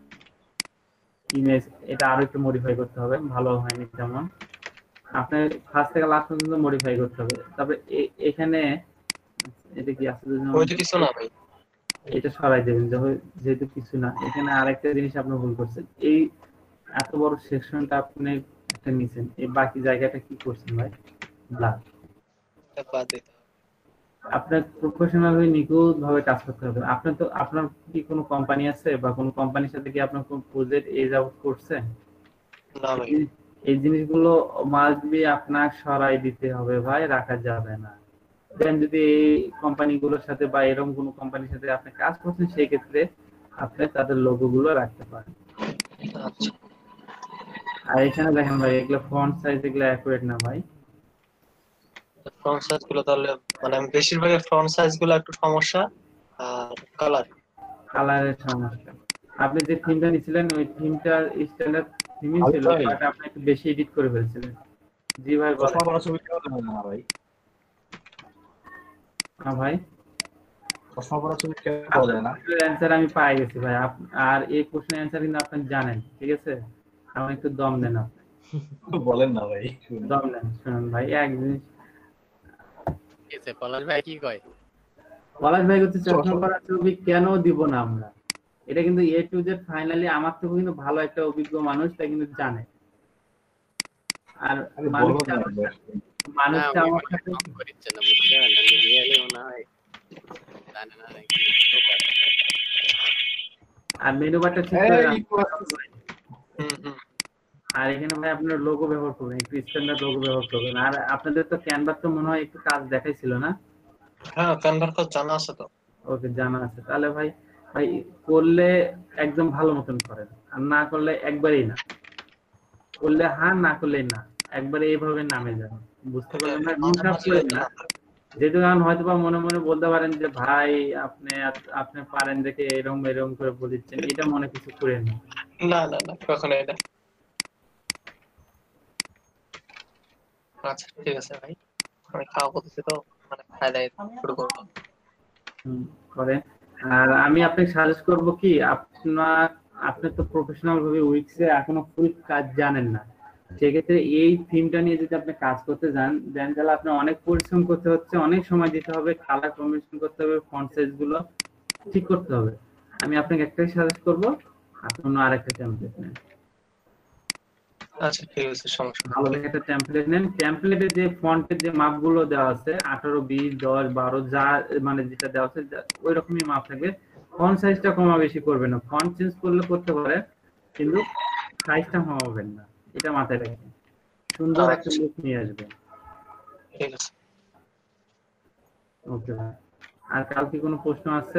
ইমেজ এটা আরো একটু মডিফাই করতে হবে, ভালো হয়নি তেমন। আপনার ফার্স্ট থেকে লাস্ট পর্যন্ত মডিফাই করতে হবে। তারপরে এখানে এটা কি আছে ওইটা কিছু না ভাই, এটা সরাই দেবেন যেহেতু কিছু না। এখানে আরেকটা জিনিস আপনি ভুল করছেন, এই এত বড় সেকশনটা আপনি একটা নিছেন, এই বাকি জায়গাটা কি করছেন ভাই? ব্ল্যাক। বাদ দিতে হবে। আপনার প্রফেশনাল হয়ে নিখুঁত ভাবে কাজ করতে হবে। আপনার তো আপনার কি কোনো কোম্পানি আছে বা কোনো কোম্পানির সাথে কি আপনার কোনো প্রজেক্ট এজ আউট করছেন? না ভাই এই জিনিসগুলো মাস্ট বি আপনার সরাই দিতে হবে ভাই, রাখা যাবে না। দেন যদি এই কোম্পানিগুলোর সাথে বা এরকম কোনো কোম্পানির সাথে আপনি কাজ করছেন সেই ক্ষেত্রে আপনি তাদের লোগো গুলো রাখতে পারেন। আচ্ছা আর এখানে দেখেন ভাই এগুলো ফন্ট সাইজ এগুলো অ্যাকুরেট না ভাই। ফ্রন্ট সাইজ গুলো তাহলে মানে আমি বেশিরভাগ ফ্রন্ট সাইজ গুলো একটু সমস্যা আর কালার কালারের সমস্যা। আপনি যে থিমটা নিছিলেন ওই থিমটার স্ট্যান্ডার্ড থিমই ছিল, বাট আপনি একটু বেশি এডিট করে ফেলছিলেন। জি ভাই চশমা পড়া ছবি কেন দেন না ভাই? হ্যাঁ ভাই চশমা পড়া ছবি কেন পাওয়া যায় না? অ্যানসার আমি পাই গেছি ভাই। আর এই প্রশ্নের অ্যানসার কিন্তু আপনি জানেন, ঠিক আছে? আমার একটু দম দেন আপনি। বলেন না ভাই, দম দেন। শুনুন ভাই এক জিনিস, এসে পলাশ ভাই কি কয়? পলাশ ভাই হচ্ছে চশমা পড়া ছবি কেন দিব না আমরা, এটা কিন্তু এ টু জেড ফাইনালি আমার থেকে কিন্তু ভালো একটা অভিজ্ঞ মানুষ তা কিন্তু জানে। আর মানুষটা মানুষটা আমার সাথে করিচ্ছে না, বুঝতে পারলেন? রিয়েলি মনে হয় জানে না নাকি। আর মেনু বারটা ঠিক করে আর এখানে ভাই আপনার লোগো ব্যবহার করবেন, একটু স্ট্যান্ডার্ড লোগো ব্যবহার করবেন। আর আপনাদের তো ক্যানভাস তো মনে হয় একটু কাজ দেখাইছিল না? হ্যাঁ ক্যানভার কাজ জানা আছে তো। ওকে জানা আছে, তাহলে ভাই ভাই করলে একদম ভালো মতন করেন, আর না করলে একবারেই না। করলে হ্যাঁ, না করলে না, একবারে এইভাবে নামে যান, বুঝতে পারলেন না? মনসাপ করেন না, যেহেতু কারণ হয়তো বা মনে মনে বলতে পারেন যে ভাই আপনি আপনি পারেন দেখে এরকম এরকম করে বলছেন, এটা মনে কিছু করেন না। না না না কখনো এটা। আচ্ছা ঠিক আছে ভাই, আমি খাওয়া করতেছি তো মানে খাই দাই শুরু করবো। করেন। আর আমি আপনাকে সাজেস্ট করব কি, আপনার আপনি তো প্রফেশনাল ভাবে উইক্সে এখনো ফুল কাজ জানেন না, সেক্ষেত্রে এই থিমটা নিয়ে যদি আপনি কাজ করতে যান দেন তাহলে আপনার অনেক পরিশ্রম করতে হচ্ছে, অনেক সময় দিতে হবে, কালার কম্বিনেশন করতে হবে, ফন্ট সাইজ গুলো ঠিক করতে হবে। আমি আপনাকে একটাই সাজেস্ট করব, আপনি অন্য আরেকটা টেমপ্লেট নেন। আচ্ছা ঠিক আছে, সমস্যা ভালো দেখে একটা টেমপ্লেট নেন। টেমপ্লেটে যে ফন্টের যে মাপগুলো দেওয়া আছে আঠারো বিশ দশ বারো যা মানে যেটা দেওয়া আছে ওই রকমই মাপ থাকবে। ফন্ট সাইজটা কমা বেশি করবেন না, ফন্ট চেঞ্জ করলে করতে পারে কিন্তু সাইজটা কমাবেন না, এটা মাথায় রাখবেন। সুন্দর একটা লুক নিয়ে আসবে। ঠিক আছে ওকে ভাই, আর কাল কি কোনো প্রশ্ন আছে?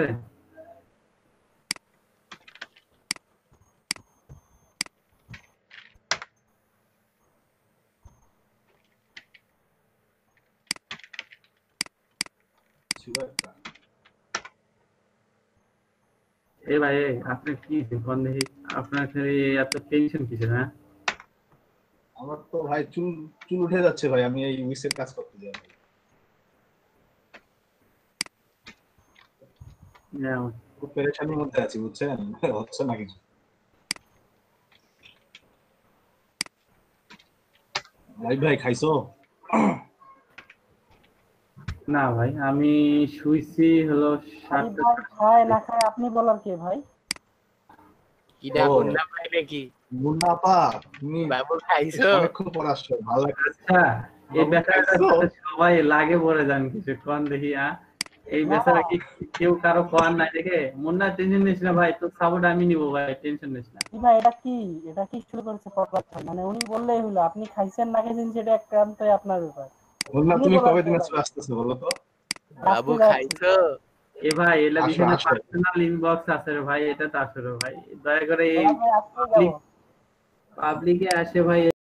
এ ভাই আপনি কি কোন দেখি আপনার এত টেনশন কিসের? হ্যাঁ আমার তো ভাই চুল চুল উঠে যাচ্ছে ভাই, আমি এই উইসের কাজ করতে যাই। খুব পেরেশানির মধ্যে আছি বুঝছেন, হচ্ছে না কিছু। ভাই ভাই খাইছো? না ভাই আমি শুইছি হলো সাতটা। ভাই খায় না খায় আপনি বলার কে ভাই? কিডা ও। মুন্না ভাই নাকি? মুন্না আপা তুমি বাবু খাইছো? অনেকক্ষণ পর আসছো, ভালো লাগছে। আচ্ছা এই বাবু বেচারাটা খাইছো? সবাই লাগে পড়ে যান কিছুক্ষণ দেখি আ এই বেচারা কি কেউ কারো কোয়ার নাই দেখে মুন্না টেনশন নিস না ভাই, তোর সাপোর্ট আমি নিব ভাই, টেনশন নিস না। কি ভাই এটা কি এটা কি শুরু করেছে পরপর? মানে উনি বললেই হলো, আপনি খাইছেন না খাইছেন সেটা একান্তই আপনার ব্যাপার। মুন্না উনি তুমি বলার কবে কে দিনে ভাই? চলে আসতেছো বলো তো? বাবু আজকে যাচ্ছি। খাইছো? এ ভাই এলা আসো, বিভিন্ন আসো। পার্সোনাল ইনবক্স আছে রে ভাই, এটা তো আসলে ভাই দয়া করে এই ভাই আজকে যাবো। পাবলিকে আসে ভাই